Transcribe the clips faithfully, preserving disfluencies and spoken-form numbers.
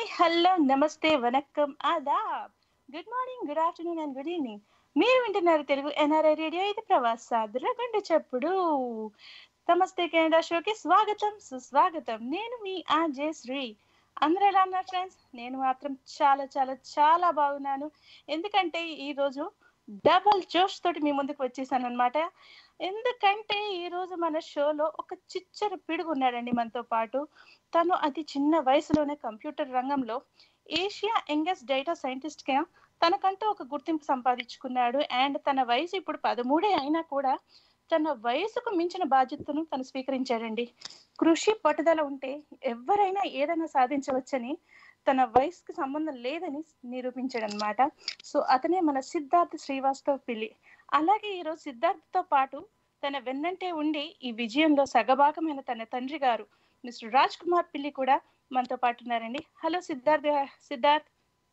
Hello, నమస్తే, వనక్కం, ఆదాబ్. Good morning, good afternoon and good evening. మీరు వింటున్నారు తెలుగు ఎన్ఆర్ఐ రేడియో. ఇది ప్రవాసాదుల గుండె చప్పుడు. నమస్తే కెనడా షోకి స్వాగతం, సుస్వాగతం. నేను మీ ఆర్జే శ్రీ. అందరూ ఎలా ఉన్నారు ఫ్రెండ్స్? నేను మాత్రం చాలా చాలా చాలా బాగున్నాను. ఎందుకంటే ఈ రోజు డబల్ జోష్ తోటి మీ ముందుకు వచ్చేసాను అనమాట. ఎందుకంటే ఈ రోజు మన షోలో ఒక చిచ్చర పిడుగు ఉన్నాడండి మనతో పాటు. తను అతి చిన్న వయసులోనే కంప్యూటర్ రంగంలో ఏషియా యంగెస్ట్ డేటా సైంటిస్ట్ గా తనకంటూ ఒక గుర్తింపు సంపాదించుకున్నాడు. అండ్ తన వయసు ఇప్పుడు పదమూడే అయినా కూడా తన వయసుకు మించిన బాధ్యతను తను స్వీకరించాడండి. కృషి పట్టుదల ఉంటే ఎవరైనా ఏదైనా సాధించవచ్చని, తన వయసుకి సంబంధం లేదని నిరూపించాడు అనమాట. సో అతనే మన సిద్ధార్థ్ శ్రీవాస్తవ్ పిల్లి. అలాగే ఈరోజు సిద్ధార్థ్తో పాటు తన వెన్నంటే ఉండి ఈ విజయంలో సగభాగమైన తన తండ్రి గారు మిస్టర్ రాజ్ కుమార్ పిల్లి కూడా మనతో పాటు ఉన్నారండి. Hello Siddharth. Siddharth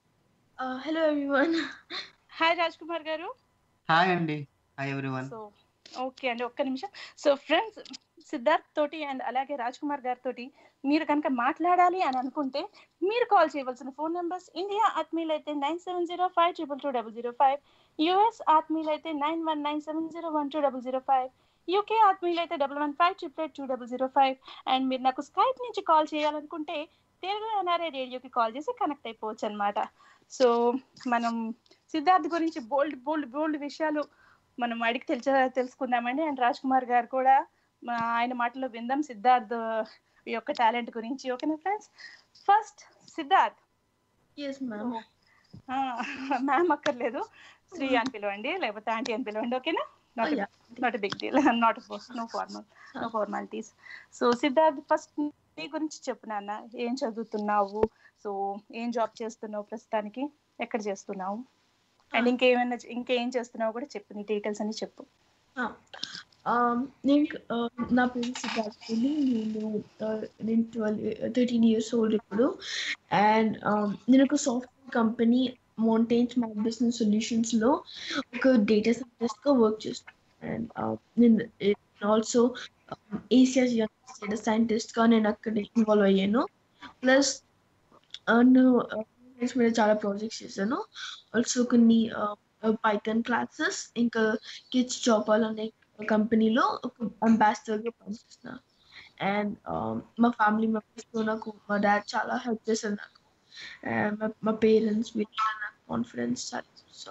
hello everyone. Hi Raj Kumar గారు. హాయ్ అండి. Hi everyone. సో ఓకే అండి, ఒక్క నిమిషం. సో ఫ్రెండ్స్, సిద్ధార్థ్ తోటి అండ్ అలాగే రాజ్ కుమార్ గారి తోటి మీరు కనుక మాట్లాడాలి అని అనుకుంటే మీరు కాల్ చేయవలసిన ఫోన్ నెంబర్స్ ఇండియా ఆత్మీయులు అయితే nine seven zero five triple two double zero five, US ఆత్మీయులు అయితే nine one nine seven zero one two double zero five, UK ఆత్మీయులు అయితే double one five triple eight two double zero five. And మీరు నాకు Skype నుంచి call చేయాలనుకుంటే Telugu NRI రేడియోకి call చేసి కనెక్ట్ అయిపోవచ్చు అనమాట. సో మనం సిద్ధార్థ్ గురించి బోల్డ్ బోల్డ్ బోల్డ్ విషయాలు మనం అడిగి తెలుసు తెలుసుకుందామండి. అండ్ రాజ్ కుమార్ గారు కూడా ఆయన మాటలో విందాం సిద్ధార్థ్ యొక్క టాలెంట్ గురించి. ఓకేనా friends? First Siddharth. Yes ma'am. Ma'am అక్కర్లేదు, శ్రీ అని పిలవండి, లేకపోతే ఆంటీ అని పిలవండి. ఓకేనా? Not not big deal, not no formal no formalities. So Siddharth, first నీ గురించి చెప్పు నాన్న. ఏం చదువుతున్నావు? సో ఏం జాబ్ చేస్తున్నావు ప్రస్తుతానికి? ఎక్కడ చేస్తున్నావు? అండ్ ఇంకేమైనా ఇంకేం చేస్తున్నావు కూడా చెప్పు, నీ డీటెయిల్స్ అని చెప్పు. నేను నా పేరు సిద్ధార్థ్ పిల్లి. నేను నేను ట్వెల్వ్ థర్టీన్ ఇయర్స్ ఓల్డ్ ఇప్పుడు. అండ్ నేను ఒక software company mountains map business సొల్యూషన్స్లో ఒక డేటా సైంటిస్ట్గా వర్క్ చేస్తున్నాను. అండ్ నేను ఆల్సో ఏషియా యంగెస్ట్ డేటా సైంటిస్ట్గా నేను అక్కడ ఇన్వాల్వ్ అయ్యాను. ప్లస్ మీద చాలా ప్రాజెక్ట్స్ చేశాను. ఆల్సో కొన్ని పైథాన్ క్లాసెస్, ఇంకా కిడ్స్ జాబాల్ అనే కంపెనీలో ఒక అంబాసిడర్గా పనిచేస్తున్నాను. అండ్ మా ఫ్యామిలీ మెంబర్స్తో నాకు మా డాడ్ చాలా హెల్ప్ చేశారు నాకు. అండ్ మా పేరెంట్స్ వీళ్ళ నాకు కాన్ఫిడెన్స్ చాలా. So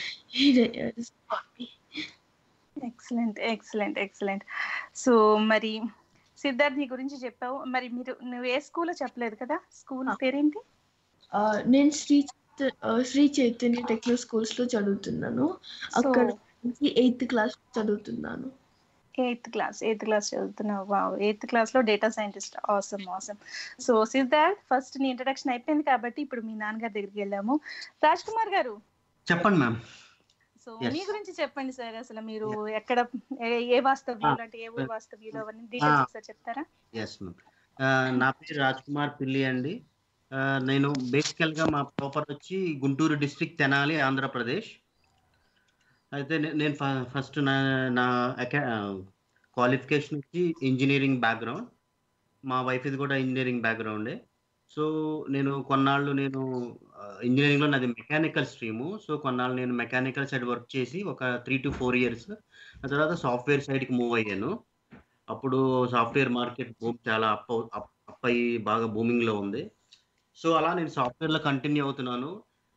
excellent excellent excellent. So మరి సిద్ధార్థ్ నీ గురించి చెప్పావు, మరి మీరు నువ్వు ఏ స్కూల్లో చెప్పలేదు కదా? స్కూల్ పేరేంటి? నేను శ్రీ శ్రీ చైతన్య టెక్నో స్కూల్స్ లో చదువుతున్నాను. అక్కడ నుంచి ఎయిత్ క్లాస్ చదువుతున్నాను. ఎయిత్ క్లాస్ ఎయిత్ క్లాస్ చదువుతున్నావు. వావ్, ఎయిత్ క్లాస్ లో data scientist. Awesome awesome. So Siddharth, first నీ ఇంట్రడక్షన్ అయిపోయింది కాబట్టి ఇప్పుడు మీ నాన్నగారి దగ్గరికి వెళ్ళాము. రాజ్ కుమార్ గారు చెప్పండి మ్యామ్. సో మీ గురించి చెప్పండి సార్. అసలు మీరు ఎక్కడ, ఏ వాస్తవ్యులు అంటే ఏ ఊరు వాస్తవ్యులు, అవన్నీ డీటెయిల్స్ ఒకసారి చెప్తారా? Yes ma'am. నా పేరు రాజ్ కుమార్ పిల్లి అండి. నేను బేసికల్గా మా ప్రాపర్ వచ్చి గుంటూరు డిస్ట్రిక్ట్, తెనాలి, ఆంధ్రప్రదేశ్. అయితే నేను ఫస్ట్ నా నా అకా క్వాలిఫికేషన్ వచ్చి ఇంజనీరింగ్ బ్యాక్గ్రౌండ్. మా వైఫ్ ఇది కూడా ఇంజనీరింగ్ బ్యాక్గ్రౌండే. సో నేను కొన్నాళ్ళు నేను ఇంజనీరింగ్లో నాది మెకానికల్ స్ట్రీము. సో కొన్నాళ్ళు నేను మెకానికల్ సైడ్ వర్క్ చేసి ఒక త్రీ టు ఫోర్ ఇయర్స్ ఆ తర్వాత సాఫ్ట్వేర్ సైడ్కి మూవ్ అయ్యాను. అప్పుడు సాఫ్ట్వేర్ మార్కెట్ బూమ్ చాలా అప్ అప్ అయ్యి బాగా బూమింగ్లో ఉంది. సో అలా నేను సాఫ్ట్వేర్లో కంటిన్యూ అవుతున్నాను.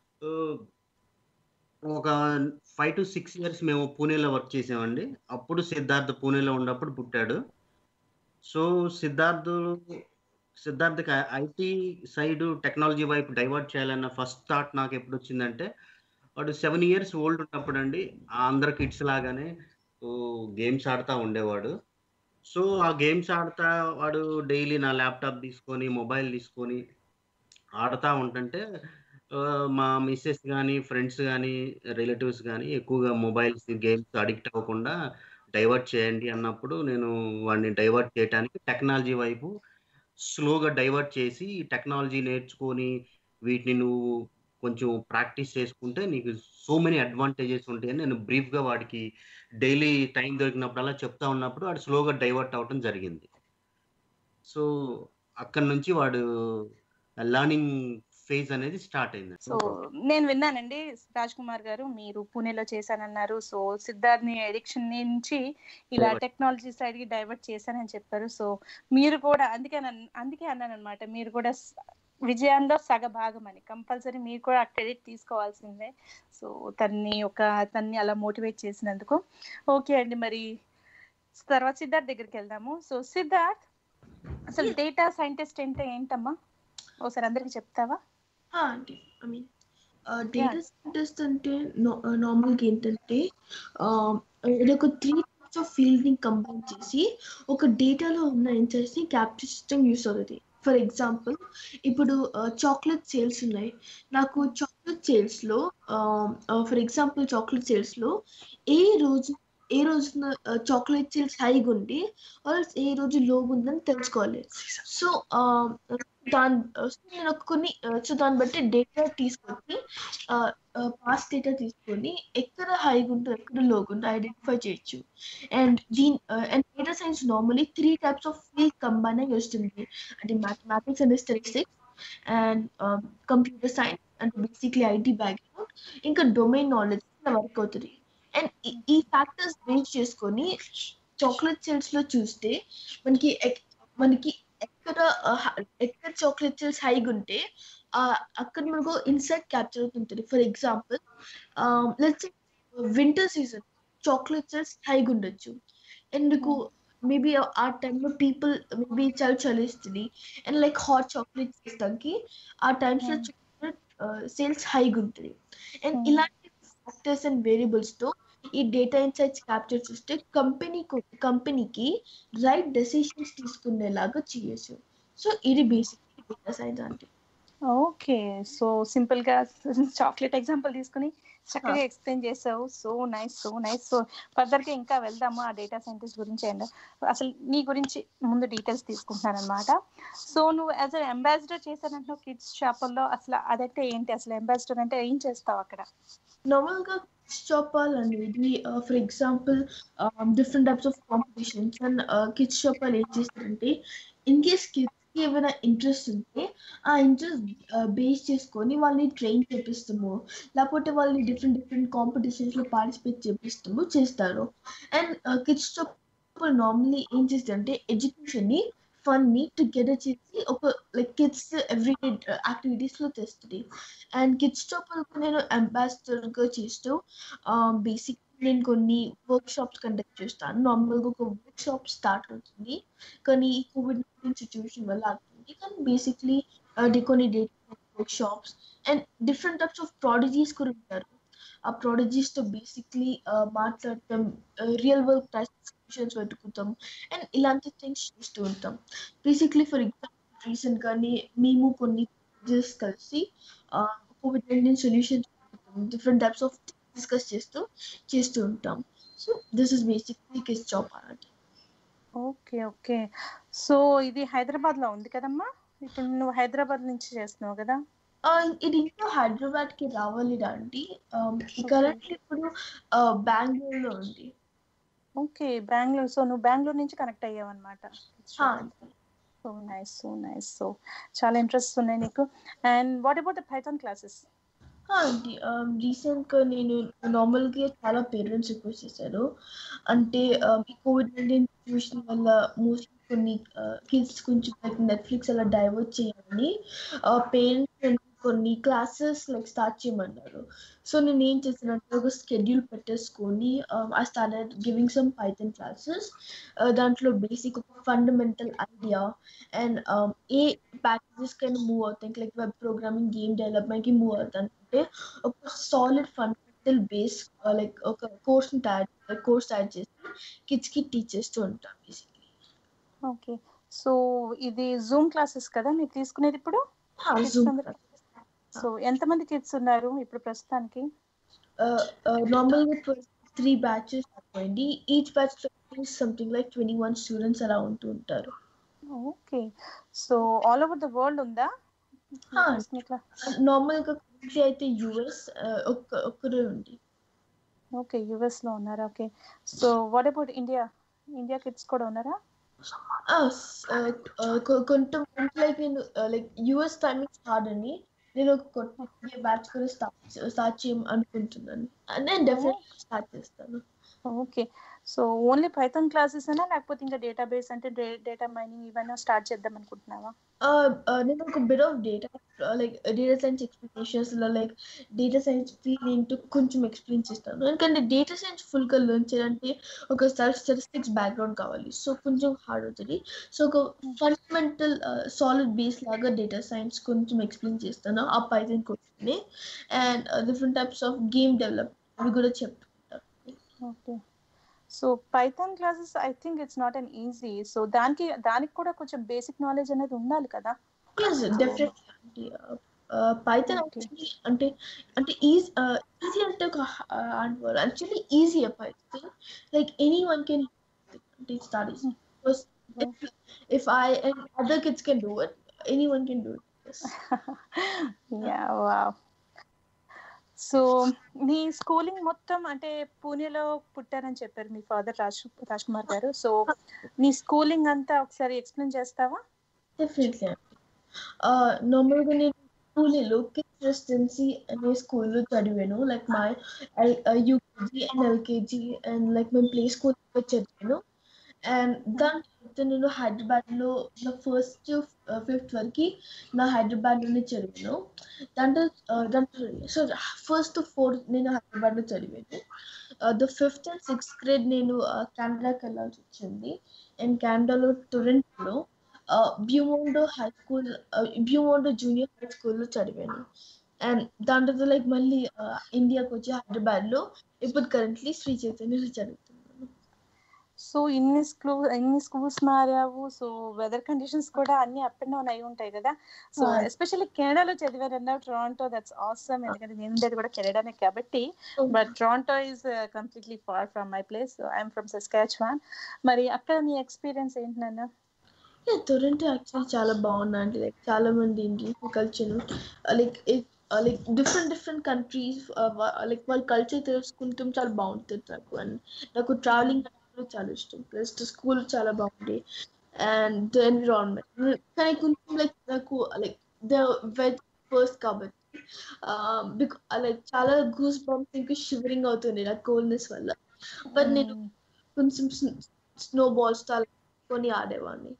ఒక ఫైవ్ టు సిక్స్ ఇయర్స్ మేము పూణేలో వర్క్ చేసామండి. అప్పుడు సిద్ధార్థ్ పూణేలో ఉన్నప్పుడు పుట్టాడు. సో సిద్ధార్థ్ సిద్ధార్థ్కి ఐటీ సైడ్ టెక్నాలజీ వైపు డైవర్ట్ చేయాలన్న ఫస్ట్ థాట్ నాకు ఎప్పుడు వచ్చిందంటే, వాడు సెవెన్ ఇయర్స్ ఓల్డ్ ఉన్నప్పుడు అండి, అందరు కిడ్స్ లాగానే గేమ్స్ ఆడుతూ ఉండేవాడు. సో ఆ గేమ్స్ ఆడుతా వాడు డైలీ నా ల్యాప్టాప్ తీసుకొని మొబైల్ తీసుకొని ఆడుతూ ఉంటుంటే మా మిస్సెస్ కానీ ఫ్రెండ్స్ కానీ రిలేటివ్స్ కానీ ఎక్కువగా మొబైల్స్ గేమ్స్ అడిక్ట్ అవ్వకుండా డైవర్ట్ చేయండి అన్నప్పుడు నేను వాడిని డైవర్ట్ చేయడానికి టెక్నాలజీ వైపు స్లోగా డైవర్ట్ చేసి, టెక్నాలజీ నేర్చుకొని వీటిని నువ్వు కొంచెం ప్రాక్టీస్ చేసుకుంటే నీకు సో మెనీ అడ్వాంటేజెస్ ఉంటాయని నేను బ్రీఫ్గా వాడికి డైలీ టైం దొరికినప్పుడల్లా చెప్తా ఉన్నప్పుడు వాడు స్లోగా డైవర్ట్ అవ్వటం జరిగింది. సో అక్కడి నుంచి వాడు లర్నింగ్ ఫేజ్ అనేది స్టార్ట్ అయింది. సో నేను విన్నానండి రాజ్ కుమార్ గారు, మీరు పూణేలో చేశానన్నారు. సో సిద్ధార్థ్ ని ఎడిక్షన్ నుంచి ఇలా టెక్నాలజీ సైడ్ కి డైవర్ట్ చేశానని చెప్పారు. సో మీరు కూడా అందుకే అన్నాను- అందుకే అన్నాను అనమాట, మీరు కూడా స- విజయంలో సగ భాగం అని. కంపల్సరీ మీరు కూడా క్రెడిట్ తీసుకోవాల్సిందే. సో తన్ని ఒక తన్ని అలా మోటివేట్ చేసినందుకు. ఓకే అండి, మరి తర్వాత సిద్ధార్థ్ దగ్గరికి వెళ్దాము. సో సిద్ధార్థ్, అసలు డేటా సైంటిస్ట్ అంటే ఏంటమ్మా, ఒకసారి అందరికి చెప్తావా? అంటే ఐ మీన్ డేటా సైంటిస్ట్ అంటే నార్మల్గా ఏంటంటే ఇది ఒక త్రీ టైప్స్ ఆఫ్ ఫీల్డ్ ని కంబైన్ చేసి ఒక డేటాలో ఉన్న ఇన్సైట్స్ ని క్యాప్చర్ సిస్టమ్ యూస్ అవుతుంది. ఫర్ ఎగ్జాంపుల్, ఇప్పుడు చాక్లెట్ సేల్స్ ఉన్నాయి. నాకు చాక్లెట్ సేల్స్ లో ఫర్ ఎగ్జాంపుల్ చాక్లెట్ సేల్స్ లో ఏ రోజు ఏ రోజున చాక్లెట్ సేల్స్ హైగా ఉండి ఆర్ ఏ రోజు లోగా ఉందని తెలుసుకోవాలి. సో దాని నేను ఒక కొన్ని సో దాన్ని బట్టి డేటా తీసుకొని పాస్ట్ డేటా తీసుకొని ఎక్కడ హైగా ఉంటుందో ఎక్కడ లోగా ఉంటుందో ఐడెంటిఫై చేయొచ్చు. అండ్ దీని and data science normally three types of field combine అయి వస్తుంది. అంటే mathematics and statistics and computer science అంటే బేసిక్లీ ఐటీ బ్యాక్గ్రౌండ్, ఇంకా డొమైన్ నాలెడ్జ్ వర్క్ అవుతుంది. అండ్ ఈ ఫ్యాక్టర్స్ బేస్ చేసుకొని చాక్లెట్ సేల్స్ లో చూస్తే మనకి మనకి ఎక్కడ ఎక్కడ చాక్లెట్ సేల్స్ హైగా ఉంటే అక్కడ మనకు ఇన్సైట్ క్యాప్చర్ అవుతుంటుంది. For example let's winter season chocolate sales హైగా ఉండొచ్చు. ఎందుకు మేబీ ఆ టైంలో పీపుల్ మేబీ చాలా చలిస్తుంది అండ్ లైక్ హాట్ చాక్లెట్ చేస్తానికి ఆ టైమ్స్ లో చాక్లెట్ సేల్స్ హైగా ఉంటుంది. అండ్ ఇలాంటి ఫ్యాక్టర్స్ అండ్ వేరియబుల్స్ తో ఈ డేటా ఇన్సైట్స్ క్యాప్చర్ చేస్తే కంపెనీ కంపెనీకి రైట్ డెసిషన్స్ తీసుకునేలాగా చేయొచ్చు. సో ఇది బేసిక్ డేటా సైన్స్ అంటే. ఓకే, సో సింపుల్ గా చాక్లెట్ ఎగ్జాంపుల్ తీసుకుని చక్కగా ఎక్స్ప్లెయిన్ చేసావు. So nice, so nice. So further గా ఇంకా వెళ్దాము ఆ డేటా సైంటిస్ట్ గురించి. అండ్ అసలు నీ గురించి ముందు డీటెయిల్స్ తీసుకుంటున్నాను అనమాట. సో నువ్వు యాజ్ అ అంబాసిడర్ చేశానంటున్నావు కిడ్స్ షాపుల్లో. అసలు అదంటే ఏంటి, అసలు అంబాసిడర్ అంటే ఏం చేస్తావు అక్కడ? నార్మల్ గా కిడ్స్ షాపాల్ అనేది for example different types of competitions and kids షాపాల్ ఏం చేస్తారంటే ఇన్ కేస్ కిడ్స్ కి ఏమైనా ఇంట్రెస్ట్ ఉంటే ఆ ఇంట్రెస్ట్ బేస్ చేసుకొని వాళ్ళని ట్రైన్ చేపిస్తాము, లేకపోతే వాళ్ళని డిఫరెంట్ డిఫరెంట్ కాంపిటీషన్స్ లో పార్టిసిపేట్ చేపిస్తాము చేస్తారు. అండ్ కిడ్స్ షాపాల్ నార్మల్లీ ఏం చేస్తారంటే ఎడ్యుకేషన్ ని ఫన్ ని టుగెదర్ చేసి ఒక లైక్ కిడ్స్ ఎవ్రీడే యాక్టివిటీస్ లో తెస్తుంది. అండ్ కిడ్స్ షాపాల్ నేను అంబాసిడర్ గా చేస్తూ బేసిక్ నేను కొన్ని వర్క్ షాప్స్ కండక్ట్ చేస్తాను. నార్మల్గా ఒక వర్క్ షాప్ స్టార్ట్ అవుతుంది కానీ ఈ కోవిడ్ నైన్టీన్ సిచ్యువేషన్ వల్ల అవుతుంది. కానీ బేసిక్లీ కొన్ని data workshops and different types of prodigies కూడా ఉంటారు. ఆ ప్రాడజీస్ తో బేసిక్లీ మాట్లాడటం, రియల్ వరల్డ్ సొల్యూషన్స్ వెతుకుతాం అండ్ ఇలాంటి థింగ్స్ చేస్తూ ఉంటాం. బేసిక్లీ ఫర్ ఎగ్జాంపుల్ రీసెంట్ గానీ మేము కొన్ని ప్రాడజీస్ కలిసి COVID nineteen solutions different types of discuss చేస్తూ చేస్తూ ఉంటాం. So this is basically kids షాపాల్ అంటే. ఓకే ఓకే, సో ఇది హైదరాబాద్ లో ఉంది కదమ్మా. ఇప్పుడు నువ్వు హైదరాబాద్ నుంచి చేస్తున్నావు కదా? ఇది ఇంకా హైదరాబాద్ కి రావాలి అండి. కరెంట్లీ ఇప్పుడు బెంగళూరు లో ఉంది. ఓకే, బెంగళూరు. సో నువ్వు బెంగళూరు నుంచి కనెక్ట్ అయ్యావు అనమాట. So nice, so nice. So చాలా ఇంట్రెస్ట్ ఉన్నాయి నీకు. And what about the Python classes? అండి రీసెంట్ గా నేను నార్మల్ గా చాలా పేరెంట్స్ రిక్వెస్ట్ చేశారు. అంటే ఈ కోవిడ్ నైన్టీన్ సిచ్యువేషన్ వల్ల మోస్ట్లీ కొన్ని కిడ్స్ కొంచెం లైక్ నెట్ఫ్లిక్స్ అలా డైవర్ట్ చేయాలని పేరెంట్స్ కొన్ని క్లాసెస్ లైక్ స్టార్ట్ చేయమన్నారు. సో నేను ఏం చేశానంటే ఒక స్కెడ్యూల్ పెట్టేసుకొని I started giving some Python classes. దాంట్లో బేసిక్ ఒక ఫండమెంటల్ ఐడియా అండ్ ఏ ప్యాకేజెస్ కైనా మూవ్ అవుతాయి like web programming, game development కి మూవ్ అవుతాయి అంటే ఒక సాలిడ్ ఫండమెంటల్ బేస్ లైక్ ఒక కోర్స్ తయారు కోర్స్ తయారు చేసి కిడ్స్ కి టీచ్ చేస్తూ ఉంటాం బేసిక్లీ. ఓకే, సో ఇది జూమ్ క్లాసెస్ కదా మీరు తీసుకునేది ఇప్పుడు? సో ఎంతమంది కిడ్స్ ఉన్నారు ఇప్పుడు ప్రస్తుతానికి? నార్మల్ గా త్రీ బ్యాచెస్ అయిపోయింది. Each batch something like twenty one students అలా ఉంటూ ఉంటారు. Okay, so all over the world ఉందా? నార్మల్ గా కంట్రీ అయితే యుఎస్ ఒక్కరే ఉంది. ఓకే, యుఎస్ లో ఉన్నారా? Okay, so what about India? India kids కూడా ఉన్నారా? కొంచెం లైక్ నేను లైక్ యుఎస్ టైమింగ్స్ హార్డ్ అని నేను ఒక కొత్త బ్యాచ్ కూడా స్టార్ట్ స్టార్ట్ చేయం అనుకుంటున్నాను. నేను డెఫినెట్గా స్టార్ట్ చేస్తాను. Okay. So only Python classes అయినా లేకపోతే ఇంకా డేటాబేస్ అంటే డేటా మైనింగ్ ఇవన్నీ స్టార్ట్ చేద్దాం అనుకుంటున్నావా? నేను ఒక bit of data like data science explanations లో లైక్ డేటా సైన్స్ ఫీల్డ్ ఏంటో కొంచెం ఎక్స్ప్లెయిన్ చేస్తాను. ఎందుకంటే డేటా సైన్స్ ఫుల్ గా లెర్న్ చేయాలంటే ఒక స్టాటిస్టిక్స్ బ్యాక్గ్రౌండ్ కావాలి. సో కొంచెం హార్డ్ అవుతుంది. సో ఒక ఫండమెంటల్ సాలిడ్ బేస్ లాగా డేటా సైన్స్ కొంచెం ఎక్స్ప్లెయిన్ చేస్తాను ఆ పైథాన్ కోర్స్ని. And different types of game develop అవి కూడా చెప్తాను. Okay. So Python classes I think it's not an easy. So దానికి దానికి కూడా కొంచెం బేసిక్ నాలెడ్జ్ అనేది ఉండాలి కదా? ఎస్ డెఫినెట్లీ పైథాన్ యాక్చువల్లీ అంటే అంటే ఈజీ ఈజీ అంటే ఒక actually easy Python like any one can start easy because if I and other kids can do it any one can do it. Ya wow. So నీ schooling మొత్తం అంటే పూణేలో పుట్టారని చెప్పారు మీ ఫాదర్ రాజ్ రాజ్ కుమార్ గారు. సో నీ స్కూలింగ్ అంతా ఒకసారి ఎక్స్ప్లెయిన్ చేస్తావా? డెఫినెట్లీ. నార్మల్గా నేను పూణేలో కిడ్స్ రెసిడెన్సీ అనే స్కూల్లో చదివాను. Like my UKG and LKG and like మేము ప్లే స్కూల్ చదివాను. అండ్ దాని తర్వాత నేను హైదరాబాద్లో నా ఫస్ట్ ఫిఫ్త్ వరకు నా హైదరాబాద్లోనే చదివాను. దాంట్లో దాంట్లో సో ఫస్ట్ ఫోర్త్ నేను హైదరాబాద్లో చదివాను. The fifth and sixth grade నేను కెనడాకి వెళ్ళాల్సి వచ్చింది. అండ్ కెనడాలో టొరంటోలో బ్యూమోండో హై స్కూల్ బ్యూమోండో జూనియర్ హై స్కూల్లో చదివాను. అండ్ దాని తర్వాత లైక్ మళ్ళీ ఇండియాకి వచ్చి హైదరాబాద్లో ఇప్పుడు కరెంట్లీ శ్రీ చైతన్యలో చదువుతున్నాను. సో ఇన్ని స్కూల్ ఇన్ని స్కూల్స్ మారావు. సో వెదర్ కండిషన్స్ కూడా అన్ని అప్ అండ్ డౌన్ అయి ఉంటాయి కదా? సో ఎస్పెషల్లీ కెనడాలో చదివారన్నావు, టొరంటో. That's awesome. ఎందుకంటే నేను ఉండేది కూడా కెనడానే కాబట్టి. But Toronto is completely far from my place. I'm from Saskatchewan. మరి అక్కడ నీ ఎక్స్పీరియన్స్ ఏంటి నాన్న? టొరంటో యాక్చువల్లీ చాలా బాగుందండి. లైక్ చాలా మంది Indian culture like like different different countries like వాళ్ళ కల్చర్ తెలుసుకుంటాం చాలా బాగుంటుంది నాకు. అండ్ నాకు ట్రావెలింగ్ చాలా ఇష్టం. ప్లస్ స్కూల్ చాలా బాగుంది అండ్ ద ఎన్విరాన్మెంట్ కానీ కొంచెం లైక్ నాకు లైక్ ద వెదర్ ఫస్ట్ కాబట్టి లైక్ చాలా గూస్ బంప్స్ ఇంకా షివరింగ్ అవుతుంది నాకు కోల్డ్నెస్ వల్ల. బట్ నేను కొంచెం స్నో బాల్స్ చాలా కొని ఆడేవాడిని.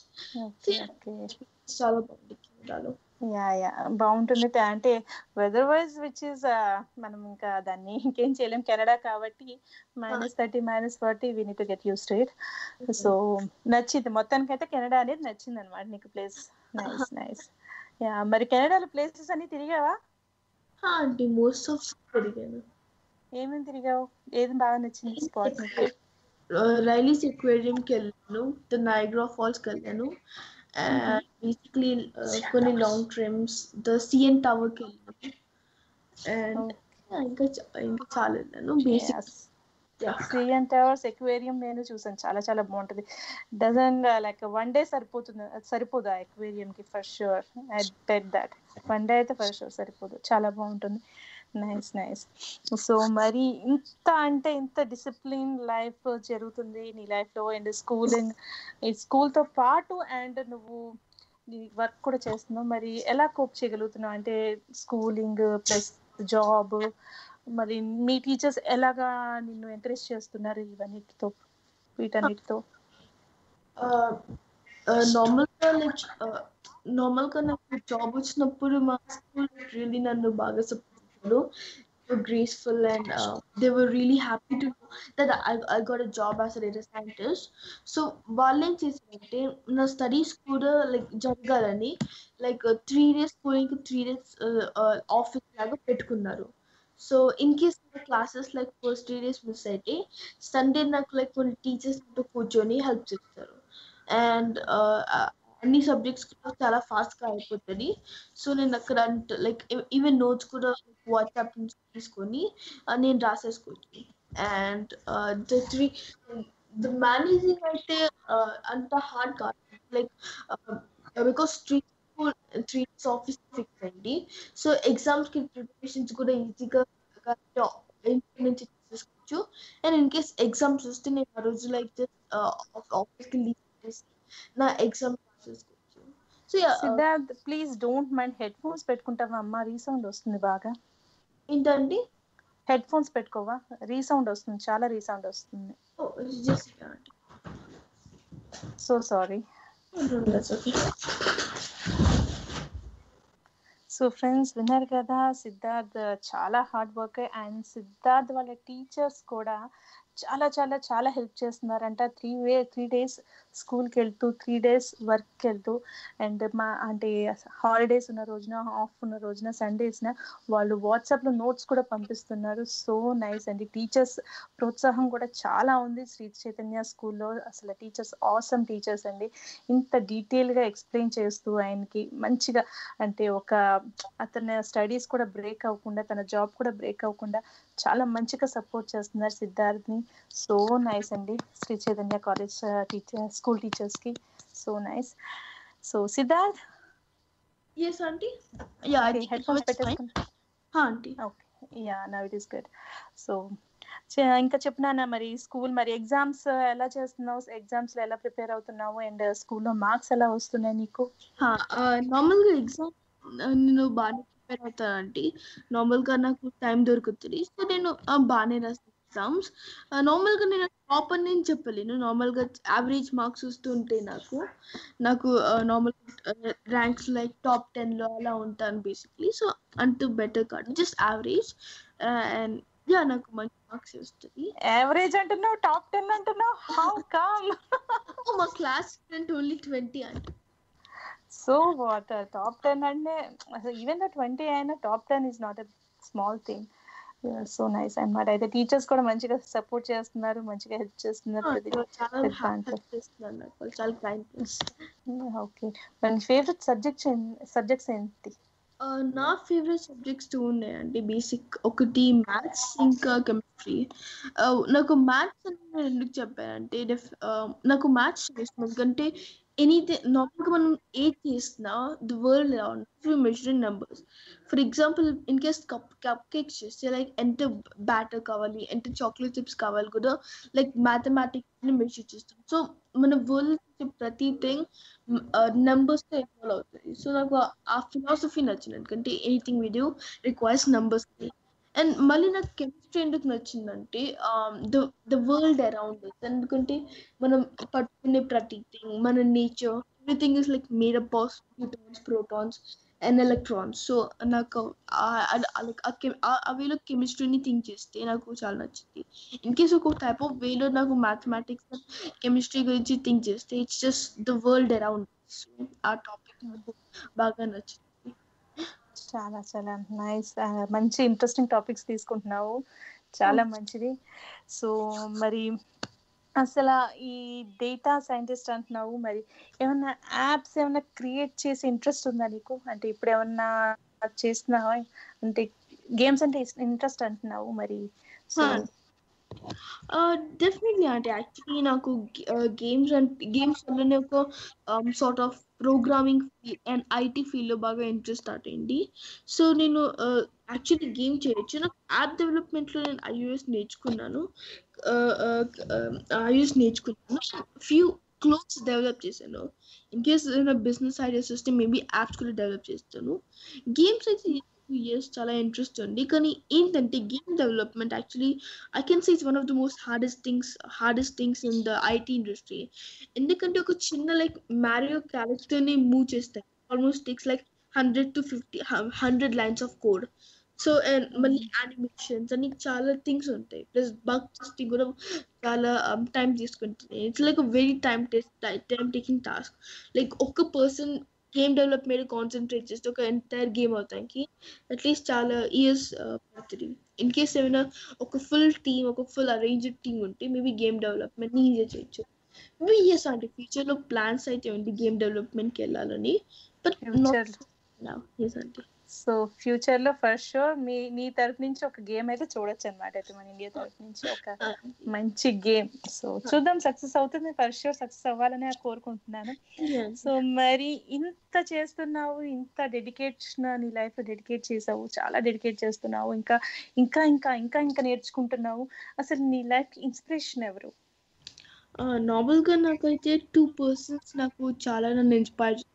చాలా బాగుంది కెనడాలో. యా యా బాగుంటుంది. అంటే వెదర్ వైజ్ విచ్ ఇస్ మనం ఇంకా దాన్ని ఇంకేం చేయలేం, కెనడా కాబట్టి. Minus thirty minus forty we need to get use to it. So నచ్చింది మొత్తానికి అయితే, కెనడా అనేది నచ్చింది అనమాట నీకు ప్లేస్. Nice nice. యా మరి కెనడాలో ప్లేసెస్ అన్ని తిరిగావా? అంటే మోస్ట్ ఆఫ్ తిరిగాను. ఏమేమి తిరిగావు? ఏది బాగా నచ్చింది స్పాట్ నీకు? రైలీస్ ఎక్వేరియంకి వెళ్ళాను, ద నయాగ్రా ఫాల్స్కి వెళ్ళాను. బేసిక్లీ కొన్ని లాంగ్ ట్రిమ్స్, ద సిఎన్ టవర్కి వెళ్ళాను. అండ్ ఇంకా ఇంకా చాలా వెళ్ళాను. బేసిక్ సిఎన్ టవర్స్, ఎక్వేరియం నేను చూసాను, చాలా చాలా బాగుంటుంది. డజన్ లైక్ వన్ డే సరిపోతుంది సరిపోదు ఆ ఎక్వేరియం కి for sure. I bet that one day అయితే ఫర్ షూర్ సరిపోదు, చాలా బాగుంటుంది. Nice nice. సో మరి ఇంత అంటే ఇంత డిసిప్లిన్ లైఫ్ జరుగుతుంది నీ లైఫ్లో, అండ్ స్కూలింగ్ ఈ స్కూల్తో పాటు అండ్ నువ్వు నీ వర్క్ కూడా చేస్తున్నావు. మరి ఎలా కోప్ చేయగలుగుతున్నావు? అంటే స్కూలింగ్ ప్లస్ జాబ్, మరి మీ టీచర్స్ ఎలాగా నిన్ను ఎంకరేజ్ చేస్తున్నారు ఇవన్నిటితో వీటన్నిటితో? నార్మల్గా నార్మల్గా నాకు జాబ్ వచ్చినప్పుడు మా స్కూల్ రియల్లీ నన్ను బాగా సపోర్ట్ చేశారు. Graceful and uh, they were really happy to know that I, I got a job as a data scientist. So వాళ్ళు ఏం చేశారంటే నా స్టడీస్ కూడా లైక్ జరగాలని like three days schooling three days office లాగా పెట్టుకున్నారు. So in case classes like first three days miss అయితే Sunday నాకు లైక్ కొన్ని టీచర్స్ కూర్చొని హెల్ప్ చేస్తారు. అండ్ అన్ని సబ్జెక్ట్స్ చాలా ఫాస్ట్గా అయిపోతుంది. సో నేను అక్కడ లైక్ ఈవెన్ నోట్స్ కూడా వాట్సాప్ నుంచి తీసుకొని నేను రాసేసుకోవచ్చు. And the three the managing అయితే అంత హార్డ్ కాదు, like because three three days office fix అయింది. సో ఎగ్జామ్స్కి ప్రిపరేషన్స్ కూడా ఈజీగా నుంచి తీసుకోవచ్చు. అండ్ ఇన్ కేస్ ఎగ్జామ్స్ వస్తే నేను ఆ రోజు లైక్ జస్ట్ ఆఫీస్కి లీవ్ చేసి నా ఎగ్జామ్ రాసేసుకోవచ్చు. So Siddharth please don't mind headphones పెట్టుకుంటావా అమ్మా? రీసౌండ్ వస్తుంది బాగా. ఏంటండి? Head phones పెట్టుకోవా? రీసౌండ్ వస్తుంది, చాలా రీసౌండ్ వస్తుంది. So sorry. సో ఫ్రెండ్స్ విన్నారు కదా, సిద్ధార్థ్ చాలా హార్డ్ వర్క్. అండ్ సిద్ధార్థ్ వాళ్ళ టీచర్స్ కూడా చాలా చాలా చాలా హెల్ప్ చేస్తున్నారంట. త్రీ వే త్రీ డేస్ స్కూల్కి వెళ్తూ, త్రీ డేస్ వర్క్కి వెళ్తూ, అండ్ మా అంటే హాలిడేస్ ఉన్న రోజున, ఆఫ్ ఉన్న రోజున, సండేస్న వాళ్ళు వాట్సాప్లో నోట్స్ కూడా పంపిస్తున్నారు. సో నైస్ అండి. టీచర్స్ ప్రోత్సాహం కూడా చాలా ఉంది శ్రీ చైతన్య స్కూల్లో. అసలు టీచర్స్ ఆసమ్ టీచర్స్ అండి. ఇంత డీటెయిల్గా ఎక్స్ప్లెయిన్ చేస్తూ ఆయనకి మంచిగా, అంటే ఒక అతని స్టడీస్ కూడా బ్రేక్ అవ్వకుండా, తన జాబ్ కూడా బ్రేక్ అవ్వకుండా చాలా మంచిగా సపోర్ట్ చేస్తున్నారు సిద్ధార్థ్ని. సో నైస్ అండి Sri Chaitanya college teacher school టీచర్స్కి. So nice. So Siddharth, yes aunty, yeah, I think head now phones it's fine. పెట్టేసుకుంటా. ha aunty, okay, ya now it is good. So ఇంకా చెప్పినానా మరి స్కూల్, మరి ఎగ్జామ్స్ ఎలా చేస్తున్నావు? ఎగ్జామ్స్ లో ఎలా ప్రిపేర్ అవుతున్నావు? అండ్ స్కూల్లో మార్క్స్ ఎలా వస్తున్నాయి నీకు? ha normal గా ఎగ్జామ్ నేను బాగానే ప్రిపేర్ అవుతాను ఆంటీ. నార్మల్ గా నాకు టైం దొరుకుతుంది, సో నేను బాగానే రాస్తాను ఎగ్జామ్స్. నార్మల్ గా నేను టాప్ అని నేను చెప్పలేను. నార్మల్ గా యావరేజ్ మార్క్స్ వస్తుంటే నాకు నాకు normal ranks like top ten లో అలా ఉంటాను బేసిక్లీ. సో అంటూ బెటర్ కాదు, జస్ట్ యావరేజ్. అండ్ యా నాకు మంచి మార్క్స్ వస్తుంది. యావరేజ్ అంటున్నావు, టాప్ టెన్ అంటున్నావు, హౌ కమ్? మా క్లాస్ స్టూడెంట్ ఓన్లీ ట్వంటీ అంటే. సో వాట్, టాప్ టెన్ అంటే ఈవెన్ ద ట్వంటీ అయినా top ten is not a small thing. So nice అన్నమాట. అయితే టీచర్స్ కూడా మంచిగా సపోర్ట్ చేస్తున్నారు, మంచిగా హెల్ప్ చేస్తున్నారు ప్రతి చాలా దాంట్లో. help చేస్తున్నారు నాకు, చాలా కైండ్నెస్. ఓకే, మన ఫేవరెట్ సబ్జెక్ట్స్ సబ్జెక్ట్స్ ఏంటి? నా ఫేవరెట్ సబ్జెక్ట్స్ టూ ఉన్నాయండి బేసిక్. ఒకటి మ్యాథ్స్, ఇంకా కెమిస్ట్రీ. నాకు మ్యాథ్స్ అని నేను ఎందుకు చెప్పానంటే, డెఫ్ నాకు మ్యాథ్స్ ఇష్టం. ఎందుకంటే ఎనీథింగ్ నార్మల్గా మనం ఏది చేసినా the world around measure in numbers. For example in case cup cupcakes చేస్తే లైక్ ఎంత బ్యాటర్ కావాలి, ఎంత చాక్లెట్ చిప్స్ కావాలి కూడా లైక్ మ్యాథమెటిక్స్ ని మెజర్ చేస్తాం. సో మన వరల్డ్ ప్రతి థింగ్ నెంబర్స్ తో ఇన్వాల్వ్ అవుతుంది. సో నాకు ఆ ఫిలాసఫీ నచ్చింది, ఎందుకంటే anything we do requires numbers. And మళ్ళీ నాకు కెమిస్ట్రీ ఎందుకు నచ్చిందంటే the the world around us. ఎందుకంటే మనం పట్టుకునే ప్రతి థింగ్, మన nature, everything is like made up of neutrons, protons and electrons. So నాకు ఆ వేలో కెమిస్ట్రీని థింక్ చేస్తే నాకు చాలా నచ్చింది. ఇన్ కేస్ ఒక టైప్ ఆఫ్ వేలో నాకు మ్యాథమెటిక్స్ కెమిస్ట్రీ గురించి థింక్ చేస్తే it's just the world around. So ఆ టాపిక్ నాకు బాగా నచ్చింది. చాలా చాలా నైస్, మంచి ఇంట్రెస్టింగ్ టాపిక్స్ తీసుకుంటున్నావు, చాలా మంచిది. సో మరి అసలు ఈ డేటా సైంటిస్ట్ అంటున్నావు, మరి ఏమన్నా యాప్స్ ఏమన్నా క్రియేట్ చేసే ఇంట్రెస్ట్ ఉందా నీకు? అంటే ఇప్పుడు ఏమన్నా చేస్తున్నావా? అంటే గేమ్స్ అంటే ఇంట్రెస్ట్ అంటున్నావు మరి. సో డెఫినెట్లీ అంటే యాక్చువల్లీ నాకు గేమ్స్ అంటే గేమ్స్ వల్లనే ఒక sort of programming and IT field లో బాగా ఇంట్రెస్ట్ స్టార్ట్ అయింది. సో నేను యాక్చువల్లీ గేమ్ చేయొచ్చు. నాకు యాప్ డెవలప్మెంట్ లో నేను ఐఓఎస్ నేర్చుకున్నాను ఐఓఎస్ నేర్చుకున్నాను ఫ్యూ క్లోత్స్ డెవలప్ చేశాను. ఇన్ కేస్ బిజినెస్ ఐడియాస్ వస్తే మేబీ యాప్స్ కూడా డెవలప్ చేస్తాను. గేమ్స్ అయితే ఇయర్స్ చాలా ఇంట్రెస్ట్ ఉంది, కానీ ఏంటంటే game development actually I can say it's one of the most hardest things hardest things in the IT industry. ఎందుకంటే ఒక చిన్న లైక్ మ్యారియో క్యారెక్టర్ని మూవ్ చేస్తాయి almost takes like hundred to fifty hundred lines of code. So and మళ్ళీ animations అని చాలా things ఉంటాయి, plus bug testing కూడా చాలా టైం తీసుకుంటుంది. It's like very time test time taking task. Like ఒక్క పర్సన్ గేమ్ డెవలప్ మీద కాన్సన్ట్రేట్ చేస్తే ఒక ఎంటైర్ గేమ్ అవుతానికి అట్లీస్ట్ చాలా ఇయర్స్ పడుతుంది. ఇన్ కేస్ ఏమైనా ఒక ఫుల్ టీమ్ ఒక ఫుల్ అరేంజ్డ్ టీమ్ ఉంటే మేబీ గేమ్ డెవలప్మెంట్ ఈజీగా చేయొచ్చు. మేబీ ఎస్ అంటే ఫ్యూచర్ లో ప్లాన్స్ అయితే ఉంది గేమ్ డెవలప్మెంట్కి వెళ్ళాలని, బట్ ఎస్ అంటే సో ఫ్యూచర్ లో ఫస్ట్ షూర్ మీ నీ తరఫు నుంచి ఒక గేమ్ అయితే చూడొచ్చు అనమాట. అయితే మన ఇండియా తరఫు నుంచి ఒక మంచి గేమ్. సో చూద్దాం, సక్సెస్ అవుతుంది, ఫస్ట్ షూర్ సక్సెస్ అవ్వాలని కోరుకుంటున్నాను. సో మరి ఇంత చేస్తున్నావు, ఇంత డెడికేషన్ నీ లైఫ్ లో డెడికేట్ చేసావు, చాలా డెడికేట్ చేస్తున్నావు, ఇంకా ఇంకా ఇంకా ఇంకా ఇంకా నేర్చుకుంటున్నావు. అసలు నీ లైఫ్ ఇన్స్పిరేషన్ ఎవరు? నార్మల్ గా నాకైతే టూ పర్సన్స్ నాకు చాలా నన్ను ఇన్స్పైర్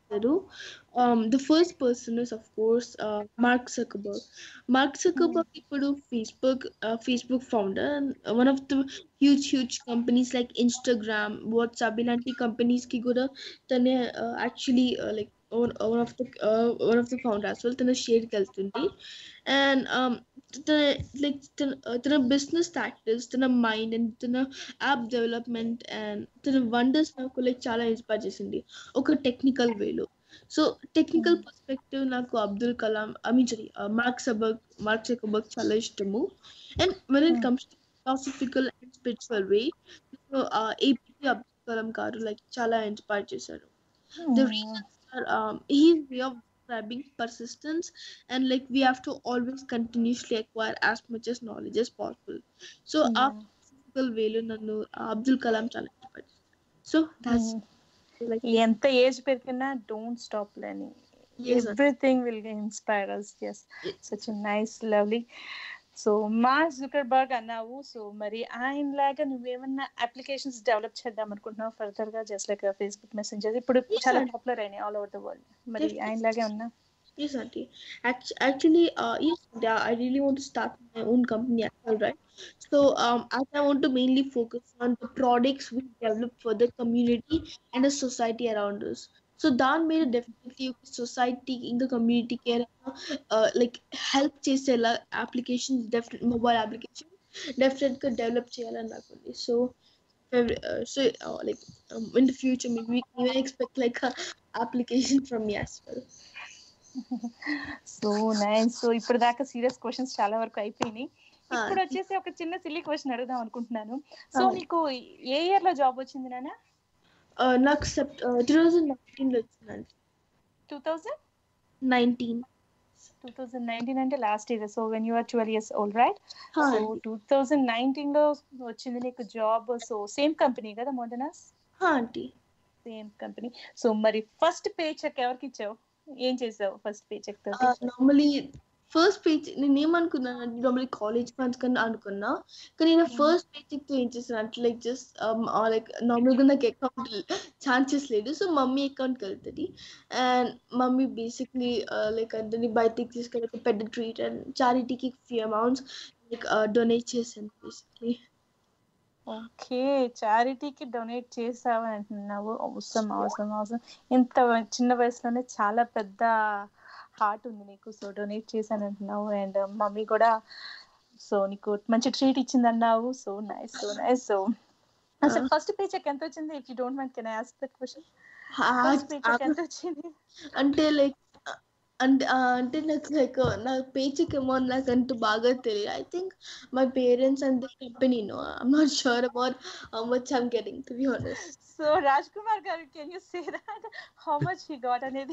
చేశారు. um, the first person is of course uh, Mark Zuckerberg. Mark Zuckerberg ఇప్పుడు Facebook uh, Facebook founder and one of the huge huge companies like Instagram, WhatsApp ఇలాంటి companies కి కూడా తనే uh, actually uh, like one, one of the uh, one of the founders as well తన share వెళ్తుంది and um తన like తన uh, తన business tactics తన mind and తన యాప్ డెవలప్మెంట్ అండ్ తన వండర్స్ నాకు లైక్ చాలా ఇన్స్పైర్ చేసింది ఒక టెక్నికల్ వేలో. సో టెక్నికల్ పర్స్పెక్టివ్ నాకు Abdul Kalam I mean sorry Mark Zuckerberg Mark Zuckerberg చాలా ఇష్టము. And when it comes to philosophical and spiritual way APJ Abdul Kalam garu like చాలా ఇన్స్పైర్ చేశారు. The reasons are um, his way of describing persistence and like we have to always continuously acquire as much as knowledge as possible. So Yeah. ఆ physical way లో నన్ను అబ్దుల్ కలాం చాలా ఇష్టపడి. So that's like ఎంత age పెరిగినా don't stop learning. Yes, sir. Everything will inspire us. Yes, such a nice lovely. So Mark Zuckerberg అన్నావు. సో మరి ఆయన లాగా నువ్వేమన్నా అప్లికేషన్స్ డెవలప్ చేద్దాం అనుకుంటున్నావు ఫర్దర్ గా, జస్ట్ లైక్ ఫేస్బుక్ మెసెంజర్ ఇప్పుడు Yes, చాలా sir. పాపులర్ అయినాయి ఆల్ ఓవర్ ద వరల్డ్. మరి Yes, ఆయన yes, లాగే yes. ఉన్నా Yes, auntie. Act- Actually, uh, yes, yeah, I really want to start my own company as well, right? So, um, as I want to mainly focus on the products we develop for the community and the society around us. So, that made definitely society in the community care, uh, like help chesela applications, definitely mobile applications, definitely develop చేయాలని నాకుంది. So, every- uh, so uh, like um, in the future, maybe we can even expect like a application from me as well. So nice. So ఇప్పుడు దాకా serious questions చాలా వరకు అయిపోయినాయి. Ah, ఇప్పుడు వచ్చేసి ఒక చిన్న సిల్లీ క్వశ్చన్ అడుగుదాం అనుకుంటున్నాను. So Ah. నీకు ఏ ఇయర్ లో జాబ్ వచ్చింది నాన్న? uh, నాకు సెప్ట్ ట్వంటీ నైన్టీన్ లో వచ్చిందండి. Two thousand nineteen two thousand nineteen అంటే last year. So when you are twelve years old right? Ah, so two thousand nineteen లో వచ్చింది నీకు జాబ్. సో సేమ్ కంపెనీ కదా మోడర్నాస్? Aunty same company. సో మరి first pay cheque ఎవరికి ఇచ్చావు? ఏం చేసావు ఫస్ట్ పే చెక్ తోటి? నార్మలీ ఫస్ట్ పేజ్ నేను ఏమనుకున్నాను అంటే నార్మలీ కాలేజ్ ఫండ్స్ కన్నా అనుకున్నా, కానీ నేను ఫస్ట్ పేజ్ తో ఏం చేశాను అంటే లైక్ జస్ట్ లైక్ నార్మల్గా నాకు అకౌంట్ ఛాన్సెస్ లేదు. సో మమ్మీ అకౌంట్కి వెళ్తుంది అండ్ మమ్మీ బేసిక్లీ లైక్ అంటే బయటికి తీసుకెళ్ళి ఒక పెద్ద ట్రీట్ అండ్ చారిటీకి ఫ్యూ అమౌంట్స్ లైక్ డొనేట్ చేశాను బేసిక్లీ. ఓకే, చారిటీకి డొనేట్ చేసావు అంటున్నావు. అవసరం అవసరం అవసరం ఇంత చిన్న వయసులోనే చాలా పెద్ద హార్ట్ ఉంది నీకు. సో డొనేట్ చేశాను అంటున్నావు అండ్ మమ్మీ కూడా సో నీకు మంచి ట్రీట్ ఇచ్చింది అన్నావు. So nice so nice. So అసలు ఫస్ట్ పే చెక్ ఎంత వచ్చింది? If you don't mind can I ask that question? First pay cheque ఎంత వచ్చింది? అంటే లైక్ అంటే అంటే నాకు లైక్ నా పేచెక్ అమౌంట్ నాకు అంటూ బాగా తెలియదు. I think my parents and the company know. I'm not sure about how much I'm getting to be honest. So Raj Kumar garu, can you say that how much he got అనేది?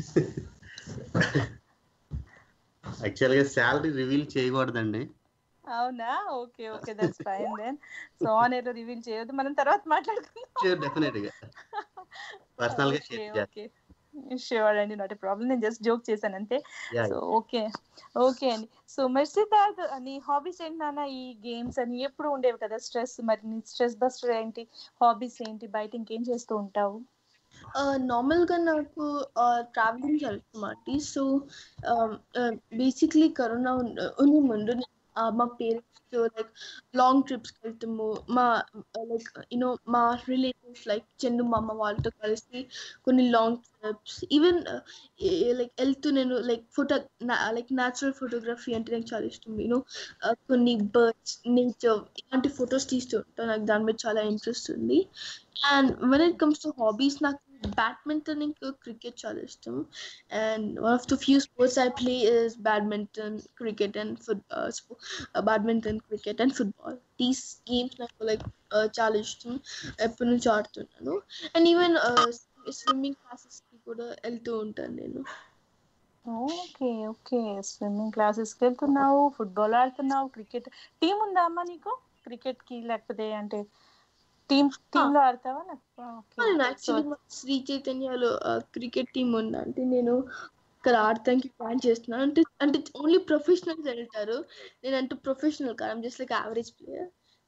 Actual గా salary reveal చేయకూడదండి. అవునా? Okay okay, that's fine then. So on air reveal చేయొద్దు, మనం తర్వాత మాట్లాడుకుందాం. Definite గా personal గా షేర్ చేయాలి. ఓకే ష్యూర్ అండి, నాట్ ఎ ప్రాబ్లం. నేను జస్ట్ జోక్ చేశాను అంతే. సో ఓకే ఓకే అండి. సో మరి సిద్ధార్థ్, నీ హాబీస్ ఏంటి నాన్న? ఈ గేమ్స్ అని ఎప్పుడు ఉండేవి కదా, స్ట్రెస్. మరి నీ స్ట్రెస్ బస్టర్ ఏంటి? హాబీస్ ఏంటి? బయట ఇంకేం చేస్తూ ఉంటావు? నార్మల్గా నాకు ట్రావెలింగ్ చాలా ఇష్టం అండి. సో బేసిక్లీ కరోనా ఉన్న ముందు నేను, uh, మా పేరెంట్స్ లైక్ లాంగ్ ట్రిప్స్కి వెళ్తాము. మా లైక్ యూనో మా రిలేటివ్స్ లైక్ చెన్ను మామ వాళ్ళతో కలిసి కొన్ని లాంగ్ ట్రిప్స్, ఈవెన్ లైక్ వెళ్తూ నేను like photo like natural photography అంటే నాకు చాలా ఇష్టం. యూనో కొన్ని బర్డ్స్, నేచర్ ఇలాంటి ఫొటోస్ తీస్తూ ఉంటాను. నాకు దాని మీద చాలా ఇంట్రెస్ట్ ఉంది. And when it comes to hobbies, నాకు బ్యాడ్మింటన్ ఇంకా క్రికెట్ చాలా ఇష్టం. And one of the few sports I play is badminton, cricket and foot badminton, cricket and football. These games నాకు లైక్ చాలా ఇష్టం, ఎప్పటి నుంచి ఆడుతున్నాను. అండ్ ఈవెన్ స్విమ్మింగ్ క్లాసెస్కి కూడా వెళ్తూ ఉంటాను నేను. ఓకే ఓకే, స్విమ్మింగ్ క్లాసెస్కి వెళ్తున్నావు, ఫుట్బాల్ ఆడుతున్నావు, క్రికెట్. టీం ఉందా అమ్మా నీకు క్రికెట్ కి? లేకపోతే అంటే టీమ్ టీమ్ లో ఆడతావా? యాక్చువల్లీ మా శ్రీ చైతన్యలో క్రికెట్ టీమ్ ఉందంటే నేను ఇక్కడ ఆడటానికి ప్లాన్ చేస్తున్నాను. అంటే అంటే ఓన్లీ ప్రొఫెషనల్స్ వెళ్తారు, నేను అంటే ప్రొఫెషనల్ కాదు, జస్ట్ లైక్ యావరేజ్ ప్లేయర్.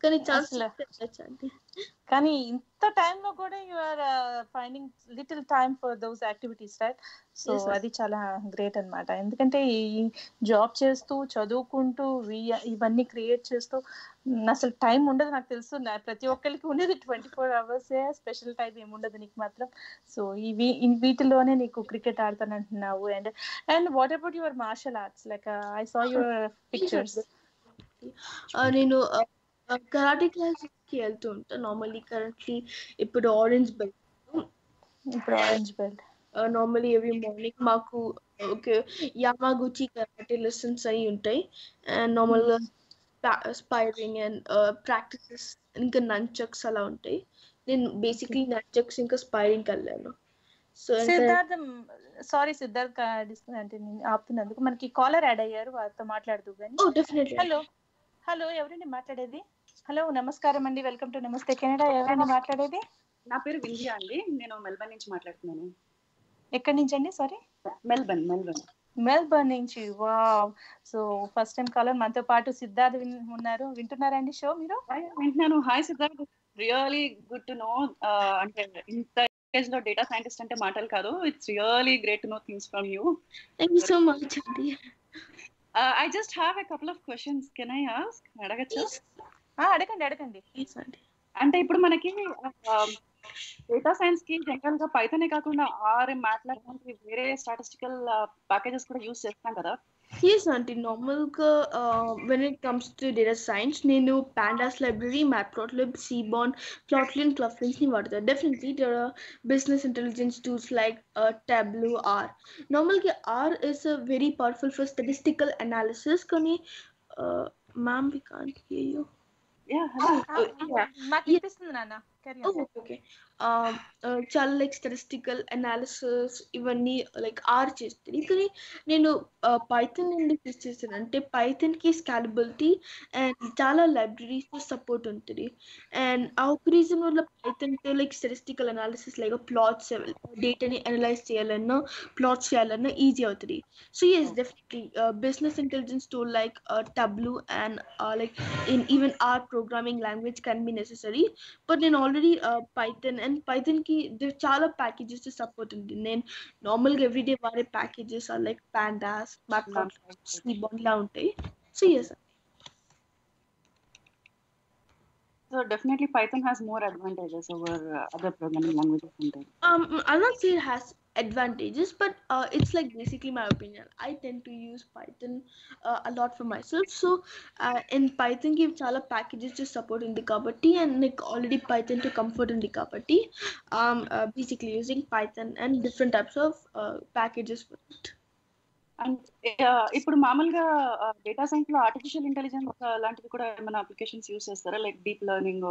కానీ ఛాన్స్ అసలు అండి. కానీ ఇంత టైంలో కూడా you are finding little time for those activities right. So Yes, sir. అది చాలా గ్రేట్ అన్నమాట. ఎందుకంటే ఈ జాబ్ చేస్తూ చదువుకుంటూ ఇవి- ఇవన్నీ క్రియేట్ చేస్తూ మ్, అసలు టైం ఉండదు నాకు తెలుసు. నా- ప్రతి ఒక్కరికి ఉండేది twenty four hours special time ఏమి ఉండదు నీకు మాత్రం. సో ఇవి ఇన్ వీటిలోనే నీకు క్రికెట్ ఆడతానంటున్నావు. And and what about your martial arts? Like I saw your pictures. ఆ, నేను కరాటే క్లాస్కి వెళ్తూ ఉంటాను నార్మల్లీ. కరెంట్లీ ఇప్పుడు ఆరెంజ్ బెల్ట్. ఇప్పుడు orange belt. Normally every morning మాకు ఓకే యామాగుచి కరాటే లెసన్స్ అయి ఉంటాయి. అండ్ నార్మల్గా స్పైరింగ్ అండ్ ప్రాక్టీసెస్ ఇంకా నంచక్స్ అలా ఉంటాయి. నేను బేసిక్లీ నంచక్స్ ఇంకా స్పైరింగ్కి వెళ్ళాను. సో సిద్ధార్థ్, సారీ సిద్ధార్థ్ అంటే నేను ఆపుతున్నందుకు. మనకి కాలర్ యాడ్ అయ్యారు, వారితో మాట్లాడుతూ కానీ. Oh definitely. హలో హలో ఎవరండి మాట్లాడేది? హలో నమస్కారం అండి, వెల్కమ్ టు నమస్తే కెనడా. ఎవరండి మాట్లాడేది? నా పేరు వింధ్య అండి, నేను మెల్బర్న్ నుంచి మాట్లాడుతున్నాను. ఎక్కడి నుంచి అండి? సారీ. మెల్బర్న్ మెల్బర్న్ మెల్బర్న్ నుంచి. Wow. So first time caller మనతో పాటు సిద్ధార్థ్ విన్- ఉన్నారు. వింటున్నారండి షో మీరు? వింటున్నాను. Hi Siddharth, really good to know. అంటే ఇంత ఏజ్ లో డేటా సైంటిస్ట్ అంటే మాటలు కాదు. It's really great to know things from you. Thank you so much అండి. I just have a couple of questions, can I ask? అడగచ్చా? ఆ, అడగండి అడగండి. ప్లీజ్ అండి. అంటే ఇప్పుడు మనకి డేటా సైన్స్ కి జనరల్ గా పైథానే కాకుండా ఆర్ మాట్లాడడానికి వేరే స్టాటిస్టికల్ ప్యాకేజెస్ కూడా యూస్ చేస్తాం కదా. Yes, auntie. Normal ka, uh, when it comes to data science, నేను pandas library, matplotlib, seaborn, plotly and clusters ni వాడతా. Definitely there are business intelligence tools like uh, Tableau, R. Normal ka R is a very powerful for statistical analysis. కానీ uh, ma'am, we can't hear you. Yeah, hello. Yeah. మాకు వినిపిస్తుంది నాన్న. Carry on. Oh, okay. Um, uh, చాలా like statistical analysis ఇవన్నీ like R చేస్తుంది. కానీ నేను Python ఎందుకు యూస్ చేస్తాను అంటే పైథన్కి స్కాలబిలిటీ అండ్ చాలా లైబ్రరీస్ సపోర్ట్ ఉంటుంది. అండ్ ఆ ఒక రీజన్ వల్ల పైథన్తో like statistical analysis like plots డేటాని అనలైజ్ చేయాలన్నా ప్లాట్స్ చేయాలన్నా ఈజీ అవుతుంది. So yes definitely business intelligence tool like Tableau and uh, like in even R programming language can be necessary. But నేను ఆల్రెడీ పైథన్ అండ్ పైథన్కి చాలా packages support ఉంది. నేను నార్మల్గా ఎవ్రీడే వాడే packages are like pandas, matplotlib, seaborn ఇలా ఉంటాయి. So yes. So definitely Python has more advantages over uh, other programming languages. Um, I'll not say it has advantages, but uh, it's like basically my opinion. I tend to use Python uh, a lot for myself. So uh, in Python give chala packages to support in the kabatti and like already Python to comfort in the kabatti. Um, uh, basically using Python and different types of uh, packages for it. And ఇప్పుడు మామూలుగా data science లో artificial intelligence లాంటివి కూడా ఏమైనా applications use చేస్తారా, like deep learning?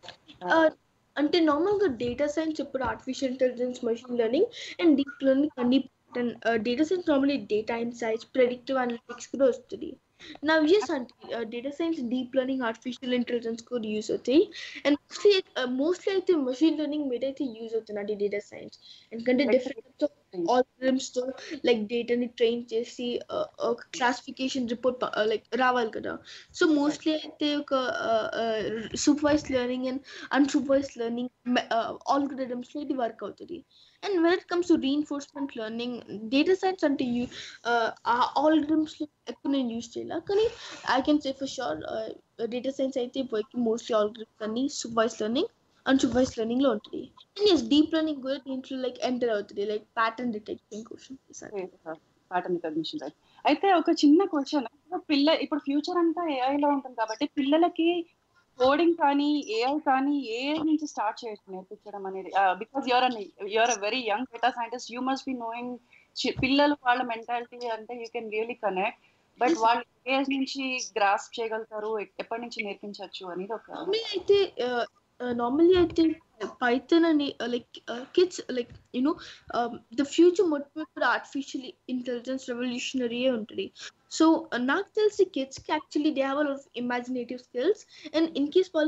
అంటే నార్మల్గా data science ఇప్పుడు artificial intelligence, machine learning and deep learning అన్ని data science normally data insights, predictive analytics కూడా వస్తుంది. Now yes, అంటే data science, deep learning, artificial intelligence కూడా యూస్ అవుతాయి. అండ్ మోస్ట్లీ మోస్ట్లీ అయితే మెషిన్ లెర్నింగ్ మీద అయితే యూజ్ అవుతుంది అంటే డేటా సైన్స్. ఎందుకంటే డిఫరెంట్ ఆల్గరిథమ్స్ తో లైక్ డేటాని ట్రైన్ చేసి ఒక క్లాసిఫికేషన్ రిపోర్ట్ లైక్ రావాలి కదా. సో మోస్ట్లీ అయితే ఒక supervise learning and unsupervise learning algorithms లో ఇది వర్క్ అవుతుంది. And when it comes to reinforcement learning, data science అంటే యూ ఆ ఆల్గరిథమ్స్ లో ఎక్కువ నేను యూజ్ చేయాలి. కానీ I can say for sure data science అయితే పోయి మోస్ట్లీ ఆల్గరిథమ్స్ అన్ని supervise learning and supervise learning లో ఉంటుంది. అండ్ ఎస్ డీప్ లెర్నింగ్ కూడా దీంట్లో లైక్ ఎంటర్ అవుతుంది, like pattern detecting question. Pattern recognition. అయితే ఒక చిన్న క్వశ్చన్, పిల్ల ఇప్పుడు ఫ్యూచర్ అంతా ఏఐ లో ఉంటుంది కాబట్టి పిల్లలకి కోడింగ్ కానీ ఏఐ కానీ ఏ నుంచి స్టార్ట్ చేయొచ్చు నేర్పించడం అనేది? Because you're un you're a very young data scientist, you must be knowing పిల్లలు వాళ్ళ మెంటాలిటీ అంటే you can really connect. But వాళ్ళు ఏ నుంచి గ్రాస్ప్ చేయగలుగుతారు, ఎప్పటి నుంచి నేర్పించవచ్చు అనేది ఒక అయితే నార్మల్లీ అయితే పైథాన్ అని like kids like you know the future మొత్తం ఇప్పుడు ఆర్టిఫిషియల్ ఇంటెలిజెన్స్ రెవల్యూషనరీ ఉంటుంది. సో నాకు తెలిసి కిడ్స్కి actually they have a lot of imaginative skills and in case వాళ్ళకి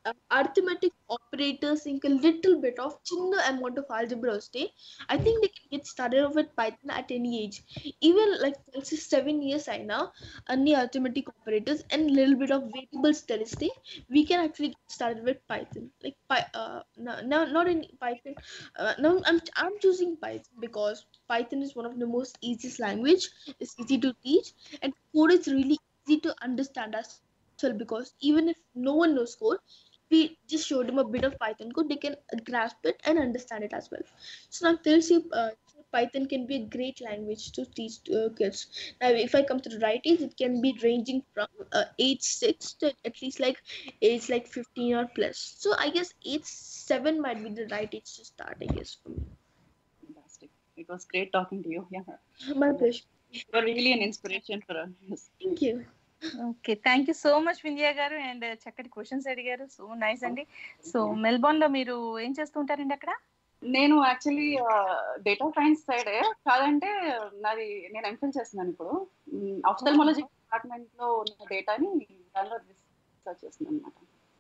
uh, arithmetic operators think a little bit of chinna amount of algebra stay. I think they can get started off with Python at any age. Even like let's say seven years I now only arithmetic operators and little bit of variables stay. We can actually get started with Python. Like Py- uh no, no not in Python. Uh, no, I'm I'm choosing Python because Python is one of the most easiest language. It's easy to teach and code is really easy to understand as well, because even if no one knows code, we just showed them a bit of Python code, they can uh, grasp it and understand it as well. So now tells you uh, Python can be a great language to teach uh, kids. Now if I come to the right age, it can be ranging from uh, age six to at least like age like fifteen or plus. So I guess age seven might be the right age to start, I guess, for me. Fantastic. It was great talking to you. Yeah. My pleasure. You are really an inspiration for us. Thank you. Okay, thank you so much Vindhya garu, and చక్కటి questions అడిగారు. So nice అండి. So Melbourne లో మీరు ఏం చేస్తూ ఉంటారండి అక్కడ? నేను యాక్చువల్లీ డేటా సైన్స్ సైడే కాదంటే నాది నేను ఎంఫిల్ చేస్తున్నాను ఇప్పుడు. ఆఫ్థల్మాలజీ డిపార్ట్మెంట్ లో ఉన్న డేటాని దానిలో రీసెర్చ్ చేస్తున్నాను అనమాట.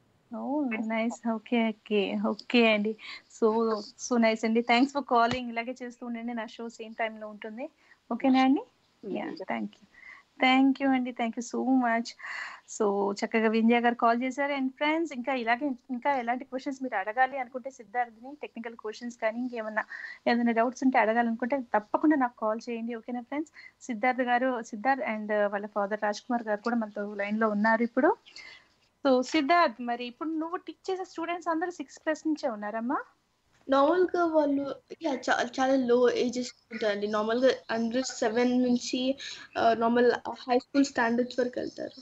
Oh nice. Okay okay okay అండి. సో సో నైస్ అండి. Thanks for calling. ఇలాగే చేస్తూ ఉండండి, నా షో సేమ్ టైంలో ఉంటుంది. ఓకేనా అండి? Yeah, thank you thank you అండి. Thank you so much. So చక్కగా వింధ్య గారు కాల్ చేశారు. అండ్ ఫ్రెండ్స్, ఇంకా ఇలాగే ఇంకా ఎలాంటి క్వశ్చన్స్ మీరు అడగాలి అనుకుంటే సిద్ధార్థని, టెక్నికల్ క్వశ్చన్స్ కానీ ఇంకేమన్నా ఏదైనా డౌట్స్ ఉంటే అడగాలనుకుంటే తప్పకుండా నాకు కాల్ చేయండి. ఓకేనా ఫ్రెండ్స్? సిద్ధార్థ్ గారు, సిద్ధార్థ్ అండ్ వాళ్ళ ఫాదర్ రాజ్ కుమార్ గారు కూడా మనతో లైన్లో ఉన్నారు ఇప్పుడు. సో సిద్ధార్థ్, మరి ఇప్పుడు నువ్వు టీచ్ చేసే స్టూడెంట్స్ అందరూ సిక్స్ ప్లస్ నుంచే ఉన్నారమ్మా? నార్మల్ గా వాళ్ళు చాలా చాలా లో ఏజెస్ ఉంటారండి. నార్మల్ గా అండర్ సెవెన్ నుంచి నార్మల్ హై స్కూల్ స్టాండర్డ్స్ వరకు వెళ్తారు.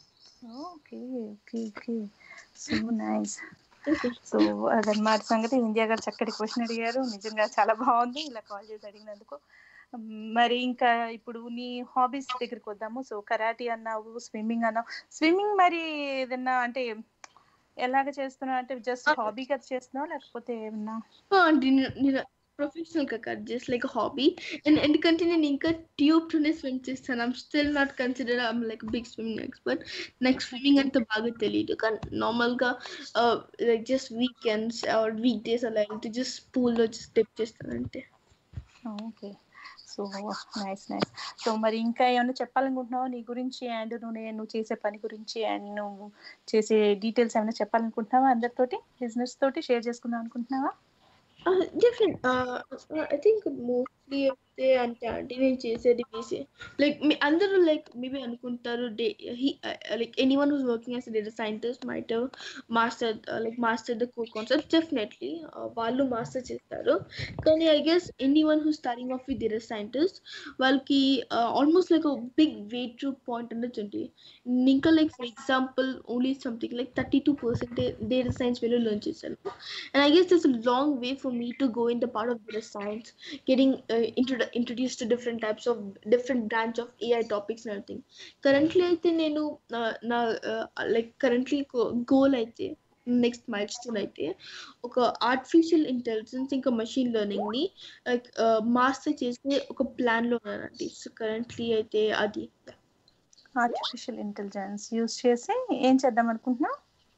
Okay okay okay so nice. So అదన్నమాట సంగతి. వింధ్య గారు చక్కటి క్వశ్చన్ అడిగారు, నిజంగా చాలా బాగుంది ఇలా కాల్ చేసి అడిగినందుకు. మరి ఇంకా ఇప్పుడు నీ హాబీస్ దగ్గరికి వద్దాము. సో కరాటీ అన్నావు, స్విమ్మింగ్ అన్నావు. స్విమ్మింగ్ మరి ఏదన్నా అంటే ఎలాగ చేస్తున్నావు? అంటే జస్ట్ హాబీ కదా చేస్తున్నావు లేకపోతే ఏమన్నా? నేను ప్రొఫెషనల్ గా కాదు, జస్ట్ లైక్ హాబీ. అండ్ ఎందుకంటే నేను ఇంకా ట్యూబ్ తోనే స్విమ్ చేస్తాను. I'm still not consider I'm like big swimming expert. నాకు స్విమ్మింగ్ అంత బాగా తెలియదు, కానీ నార్మల్ గా like just weekends or week days అలా వెళ్తే జస్ట్ పూల్ లో జస్ట్ డిప్ చేస్తాను అంతే. Okay, so nice nice. So మరి ఇంకా ఏమైనా చెప్పాలనుకుంటున్నావు నీ గురించి, అండ్ నువ్వు నువ్వు చేసే పని గురించి, అండ్ నువ్వు చేసే డీటెయిల్స్ ఏమైనా చెప్పాలనుకుంటున్నావా? అందరితోటి, బిజినెస్ తోటి షేర్ చేసుకుందాం అనుకుంటున్నావా? డిఫరెంట్ ఐ థింక్ మోస్ట్లీ అయితే అంటే అంటే నేను చేసేది బేసి లైక్ మీ అందరూ లైక్ మేబీ అనుకుంటారు they like any one who's working as data scientist might master like master the core concept. Definitely వాళ్ళు మాస్టర్ చేస్తారు, కానీ I guess anyone who starting off with data scientist వాళ్ళకి almost like big way to point అనేది ఉంటుంది. ఇంకా like for example only something like thirty two percent data science వేలో learn చేశాను. And I guess this long way for me to go in the part of data science, getting uh, introdu- introduced to different types of different branch of A I topics and everything. Currently aithe nenu na like currently goal aithe next milestone అయితే ఒక artificial intelligence ఇంకా machine learning ని like master చేసే ఒక plan లో ఉన్నానండి. So currently అయితే అది ఆర్టిఫిషియల్ ఇంటెలిజెన్స్ యూజ్ చేసి ఏం చేద్దాం అనుకుంటున్నావు?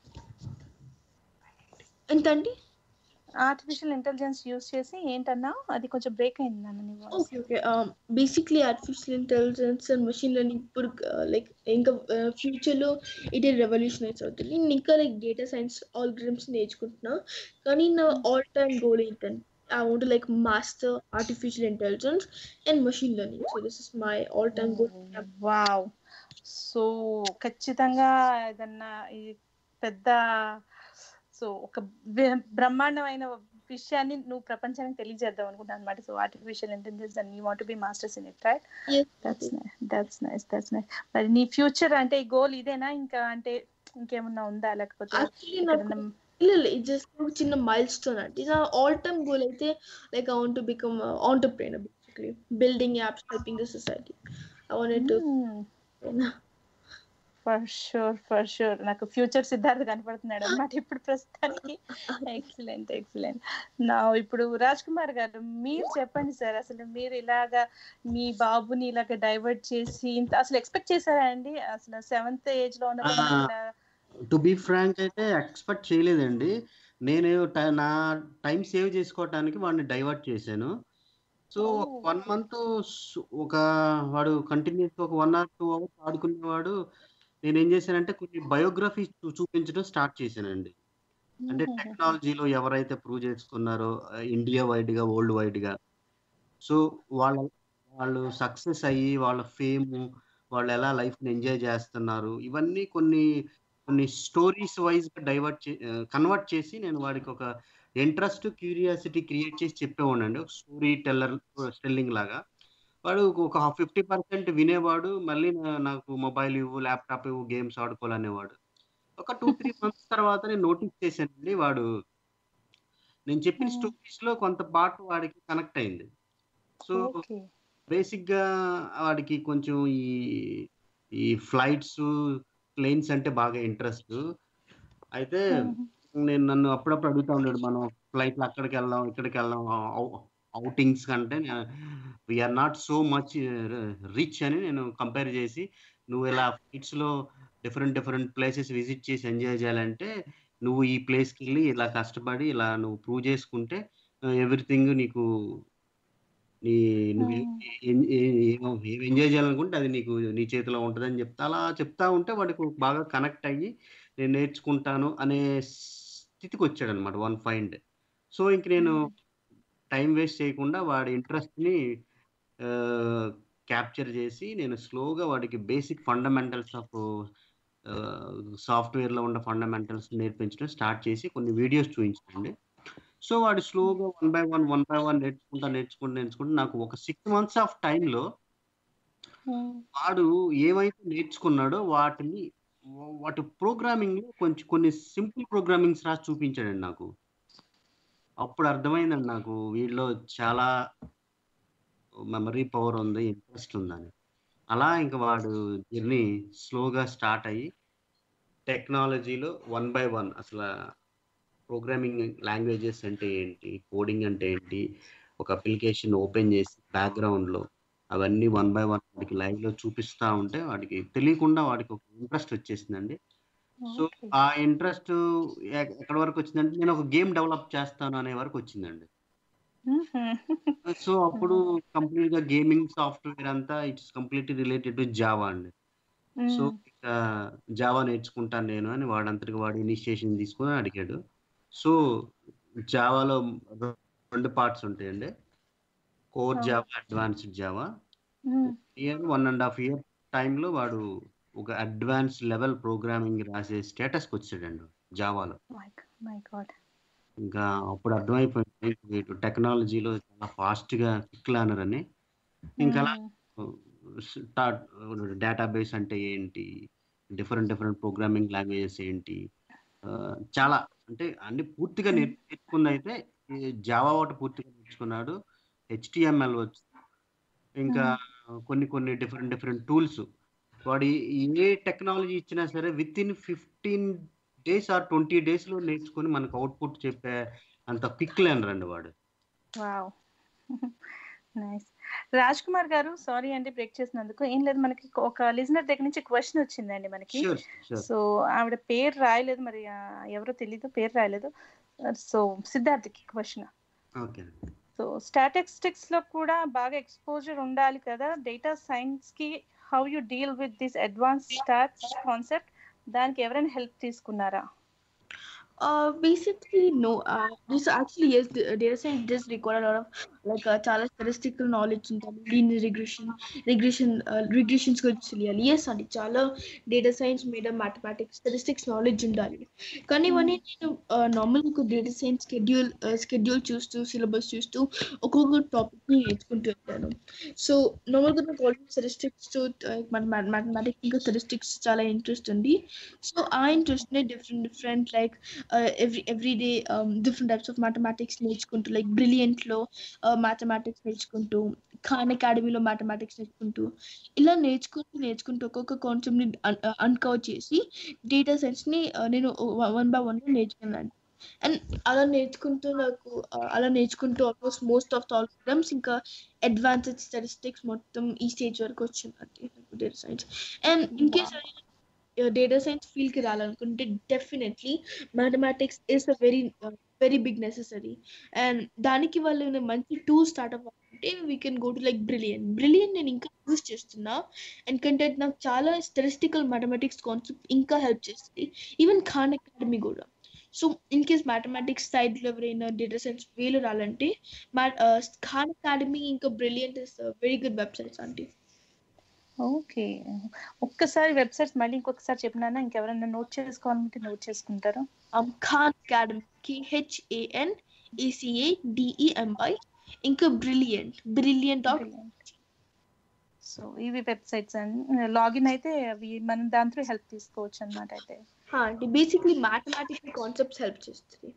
ఎంతండి? ఆర్టిఫిషియల్ ఇంటెలిజెన్స్ యూజ్ చేసి ఏంటన్నా? అది కొంచెం బ్రేక్ అయింది నాన్న నీ voice. Okay okay basically artificial intelligence and machine learning ఇప్పుడు లైక్ ఇంకా ఫ్యూచర్ లో ఇదే రెవల్యూషనైజ్ అవుతుంది. నేను ఇంకా లైక్ డేటా సైన్స్ ఆల్గరిథమ్స్ నేర్చుకుంటున్నా, కానీ నా ఆల్ టైమ్ గోల్ ఏంటంటే I want to like master artificial intelligence and machine learning. So this is my all time goal. Wow. So ఖచ్చితంగా ఏదన్నా ఈ పెద్ద సో ఒక బ్రహ్మాండమైన విషయాన్ని నువ్వు ప్రపంచానికి తెలియజేద్దాం అనుకుంటున్నాను అనమాట. So artificial intelligence and you want to be masters in it, right? That's that's nice that's nice. మరి నీ ఫ్యూచర్ అంటే ఈ గోల్ ఇదేనా, ఇంకా అంటే ఇంకేమన్నా ఉందా? లేకపోతే జస్ట్ చిన్న మైల్ స్టోన్ అంటే నా ఆల్ టైమ్ గోల్ అయితే like I want to become entrepreneur, basically building apps, helping the society. I wanted to for sure for sure నాకు ఫ్యూచర్ సిద్ధార్థ్ కనపడుతున్నాడు అన్నమాట ఇప్పుడు ప్రస్తుతానికి. Excellent excellent. నా ఇప్పుడు రాజ్ కుమార్ గారు మీరు చెప్పండి సార్, అసలు మీరు ఇలాగా మీ బాబుని ఇలాగ డైవర్ట్ చేసి ఇంత అసలు ఎక్స్పెక్ట్ చేశారా అండి? అసలు సెవెంత్ ఏజ్ లో ఉన్న టు బీ ఫ్రాంక్ అయితే ఎక్స్పెక్ట్ చేయలేదండి. నేను ట- నా టైం సేవ్ చేసుకోవటానికి వాడిని డైవర్ట్ చేశాను. సో ఒక Oh. వన్ మంత్ ఒక వాడు కంటిన్యూస్ ఒక వన్ ఆర్ టూ అవర్స్ ఆడుకునేవాడు. నేను ఏం చేశానంటే కొన్ని బయోగ్రఫీ చూపించడం స్టార్ట్ చేశానండి. అంటే Mhm. టెక్నాలజీలో ఎవరైతే ప్రూవ్ చేసుకున్నారో ఇండియా వైడ్ గా వరల్డ్ వైడ్ గా, సో వాళ్ళ వాళ్ళు సక్సెస్ అయ్యి వాళ్ళ ఫేమ్, వాళ్ళు ఎలా లైఫ్ ని ఎంజాయ్ చేస్తున్నారు, ఇవన్నీ కొన్ని కొన్ని స్టోరీస్ వైజ్ గా డైవర్ట్ కన్వర్ట్ చేసి నేను వాడికి ఒక ఇంట్రెస్ట్ క్యూరియాసిటీ క్రియేట్ చేసి చెప్పేవాడినండి. ఒక స్టోరీ టెల్లర్ టెల్లింగ్ లాగా. వాడు ఒక ఫిఫ్టీ పర్సెంట్ వినేవాడు. మళ్ళీ నా- నాకు మొబైల్ ఇవ్వు, ల్యాప్టాప్ ఇవ్వు, గేమ్స్ ఆడుకోవాలనేవాడు. ఒక టూ త్రీ మంత్స్ తర్వాత నేను నోటీస్ చేశానండి, వాడు నేను చెప్పిన Mhm. స్టోరీస్ లో కొంత పార్ట్ వాడికి కనెక్ట్ అయింది. So Okay. బేసిక్ గా వాడికి కొంచెం ఈ ఈ ఫ్లైట్స్, ప్లేన్స్ అంటే బాగా ఇంట్రెస్ట్. అయితే Mhm. నేను నన్ను అప్పుడప్పుడు అడుగుతా ఉన్నాడు, మనం ఫ్లైట్ లో అక్కడికి వెళ్దాం ఇక్కడికి వెళ్దాం అవుటింగ్స్ కంటే we're not so much rich అని నేను కంపేర్ చేసి, నువ్వు ఇలా ఫ్లైట్స్ లో డిఫరెంట్ డిఫరెంట్ ప్లేసెస్ విజిట్ చేసి ఎంజాయ్ చేయాలంటే నువ్వు ఈ ప్లేస్కి వెళ్ళి ఇలా కష్టపడి ఇలా నువ్వు ప్రూవ్ చేసుకుంటే ఎవ్రీథింగ్ నీకు నీ నువ్వు ఏ- Mhm. ఏ- ఏ- ఏ- ఏం ఎంజాయ్ చేయాలనుకుంటే అది నీకు నీ చేతిలో ఉంటుందని చెప్తా. అలా చెప్తా ఉంటే వాడికి బాగా కనెక్ట్ అయ్యి నేను నేర్చుకుంటాను అనే స్థితికి వచ్చాడు అనమాట వన్ ఫైండ్. సో ఇంక నేను Mhm. టైం వేస్ట్ చేయకుండా వాడి ఇంట్రెస్ట్ ని క్యాప్చర్ చేసి నేను స్లోగా వాడికి బేసిక్ ఫండమెంటల్స్ ఆఫ్ సాఫ్ట్వేర్ లో ఉన్న ఫండమెంటల్స్ నేర్పించడం స్టార్ట్ చేసి కొన్ని వీడియోస్ చూపించండి. సో వాడు స్లోగా one by one one by one నేర్చుకుంటా నేర్చుకుంటా నేర్చుకుంటా నాకు ఒక సిక్స్ మంత్స్ ఆఫ్ టైంలో Mhm. వాడు ఏవైతే నేర్చుకున్నాడో వాటిని వాటి ప్రోగ్రామింగ్ లో కొంచెం కొన్ని సింపుల్ ప్రోగ్రామింగ్స్ రాసి చూపించాడండి నాకు. అప్పుడు అర్థమైందండి నాకు వీడిలో చాలా మెమరీ పవర్ ఉంది, ఇంట్రెస్ట్ ఉందని. అలా ఇంకా వాడు జర్నీ స్లోగా స్టార్ట్ అయ్యి టెక్నాలజీలో వన్ బై వన్ అసలు ప్రోగ్రామింగ్ లాంగ్వేజెస్ అంటే ఏంటి, కోడింగ్ అంటే ఏంటి, ఒక అప్లికేషన్ ఓపెన్ చేసి బ్యాక్గ్రౌండ్లో అవన్నీ వన్ బై వన్ వాడికి లైవ్లో చూపిస్తూ ఉంటే వాడికి తెలియకుండా వాడికి ఒక ఇంట్రెస్ట్ వచ్చేసిందండి. So Okay. ఆ ఇంట్రెస్ట్ ఎక్కడి వరకు వచ్చిందంటే నేను ఒక గేమ్ డెవలప్ చేస్తాను అనే వరకు వచ్చిందండి. Mhm. సో అప్పుడు కంప్లీట్ గా గేమింగ్ సాఫ్ట్వేర్ అంతా it's completely related to Java అండి. So Mhm. ఇంకా జావా నేర్చుకుంటాను నేను అని వాడంతటికి వాడు ఇనిషియేషన్ తీసుకొని అడిగాడు. సో జావాలో రెండు పార్ట్స్ ఉంటాయండి, core Oh. Java, advanced Java. Mhm. Year one and half year టైంలో వాడు ఒక అడ్వాన్స్ లెవెల్ ప్రోగ్రామింగ్ రాసే స్టేటస్కి వచ్చాడండి జావాలో. My g- my God. ఇంకా అప్పుడు అర్థమైపోయింది వీడు టెక్నాలజీలో చాలా ఫాస్ట్ గా క్విక్ లర్నర్ అని. ఇంకా అలా Mhm. డేటాబేస్ అంటే ఏంటి, డిఫరెంట్ డిఫరెంట్ ప్రోగ్రామింగ్ లాంగ్వేజెస్ ఏంటి, ఆ, చాలా అంటే అన్ని పూర్తిగా Mhm. నేర్చు- నేర్చుకుంది అయితే జావా ఒకటి పూర్తిగా నేర్చుకున్నాడు. హెచ్టిఎంఎల్ వచ్చు, ఇంకా Mhm. కొన్ని కొన్ని డిఫరెంట్ డిఫరెంట్ టూల్స్. వాడు ఏ టెక్నాలజీ ఇచ్చినా సరే within fifteen days or twenty days లో నేర్చుకొని మనకు అవుట్పుట్ చెప్పే అంత క్విక్ లెర్నర్ అండి వాడు. Wow. నైస్. రాజ్ కుమార్ గారు, సారీ అండి బ్రేక్ చేసినందుకు. ఏం లేదు, మనకి ఒక లిజనర్ దగ్గర నుంచి క్వశ్చన్ వచ్చిందండి మనకి. Sure sure. సో ఆవిడ పేరు రాయలేదు, మరి ఆ, ఎవరో తెలీదు, పేరు రాయలేదు. సో సిద్ధార్థ్కి క్వశ్చన్. ఓకే. సో స్టాటిస్టిక్స్ లో కూడా బాగా ఎక్స్పోజర్ ఉండాలి కదా డేటా సైన్స్ కి. How you deal with this advance stats concept? దానికి ఎవరైనా హెల్ప్ తీసుకున్నారా? Uh, basically, no. Uh, this actually, yes, the data science does require a lot of like uh, చాలా statistical knowledge ఉంటుంది. linear regression, regression, uh, regressions గురించి తెలియాలి. Yes అండి, చాలా data science మీద మ్యాథమెటిక్స్, స్టాటిస్టిక్స్ నాలెడ్జ్ ఉండాలి. కానీ ఇవన్నీ నేను నార్మల్ ఒక డేటా సైన్స్ స్కెడ్యూల్ స్కెడ్యూల్ చూస్తూ సిలబస్ చూస్తూ ఒక్కొక్క టాపిక్ ని నేర్చుకుంటూ ఉంటాను. సో నార్మల్గా నాకు ఆల్రెడీ స్టాటిస్టిక్స్ మ్యాథమెటిక్స్ ఇంకా స్టాటిస్టిక్స్ చాలా ఇంట్రెస్ట్ ఉంది. సో ఆ ఇంట్రెస్ట్ ని different different like uh, every every day um, different types of mathematics నేర్చుకుంటూ, లైక్ బ్రిలియంట్ లో మ్యాథమెటిక్స్ నేర్చుకుంటూ, ఖాన్ అకాడమీలో మ్యాథమెటిక్స్ నేర్చుకుంటూ, ఇలా నేర్చుకుంటూ నేర్చుకుంటూ ఒక్కొక్క కాన్సెప్ట్ ని అన్కవర్ చేసి డేటా సైన్స్ ని uh, నేను వన్ బై వన్ గా నేర్చుకున్నాను. అండ్ అలా నేర్చుకుంటూ నాకు uh, అలా నేర్చుకుంటూ almost most of the algorithms ఇంకా అడ్వాన్స్డ్ స్టాటిస్టిక్స్ మొత్తం ఈ స్టేజ్ వరకు వచ్చిందండి data science. And in case data science ఫీల్డ్కి రావాలనుకుంటే definitely mathematics is a very very big necessary. And దానికి వాళ్ళు మంచి టూల్ స్టార్ట్అప్ అంటే we can go to like Brilliant. Brilliant నేను ఇంకా యూజ్ చేస్తున్నా, ఎందుకంటే నాకు చాలా స్టాటిస్టికల్ మ్యాథమెటిక్స్ కాన్సెప్ట్ ఇంకా హెల్ప్ చేస్తుంది. ఈవెన్ ఖాన్ అకాడమీ కూడా. సో ఇన్ కేస్ మ్యాథమెటిక్స్ సైడ్లో ఎవరైనా డేటా సైన్స్ వేలు రాలంటే ఖాన్ అకాడమీ ఇంకా Brilliant is very good websites aunty. Okay, ఒక్కసారి వెబ్సైట్స్ మళ్ళీ ఇంకొకసారి చెప్పినా ఇంకెవరైనా నోట్ చేసుకోవాలంటే నోట్ చేసుకుంటారు. ఖాన్ అకాడమీ కేహెచ్ఏఎన్ ఏసీఏడిఈఎంఐ ఇంకా బ్రిలియంట్ బ్రిలియంట్ డాట్. సో ఇవి వెబ్సైట్స్ అండ్ లాగిన్ అయితే అవి మనం దాంట్లో హెల్ప్ తీసుకోవచ్చు అనమాట. అయితే అంటే బేసిక్లీ మ్యాథమెటికల్ కాన్సెప్ట్స్ హెల్ప్ చేస్తుంది.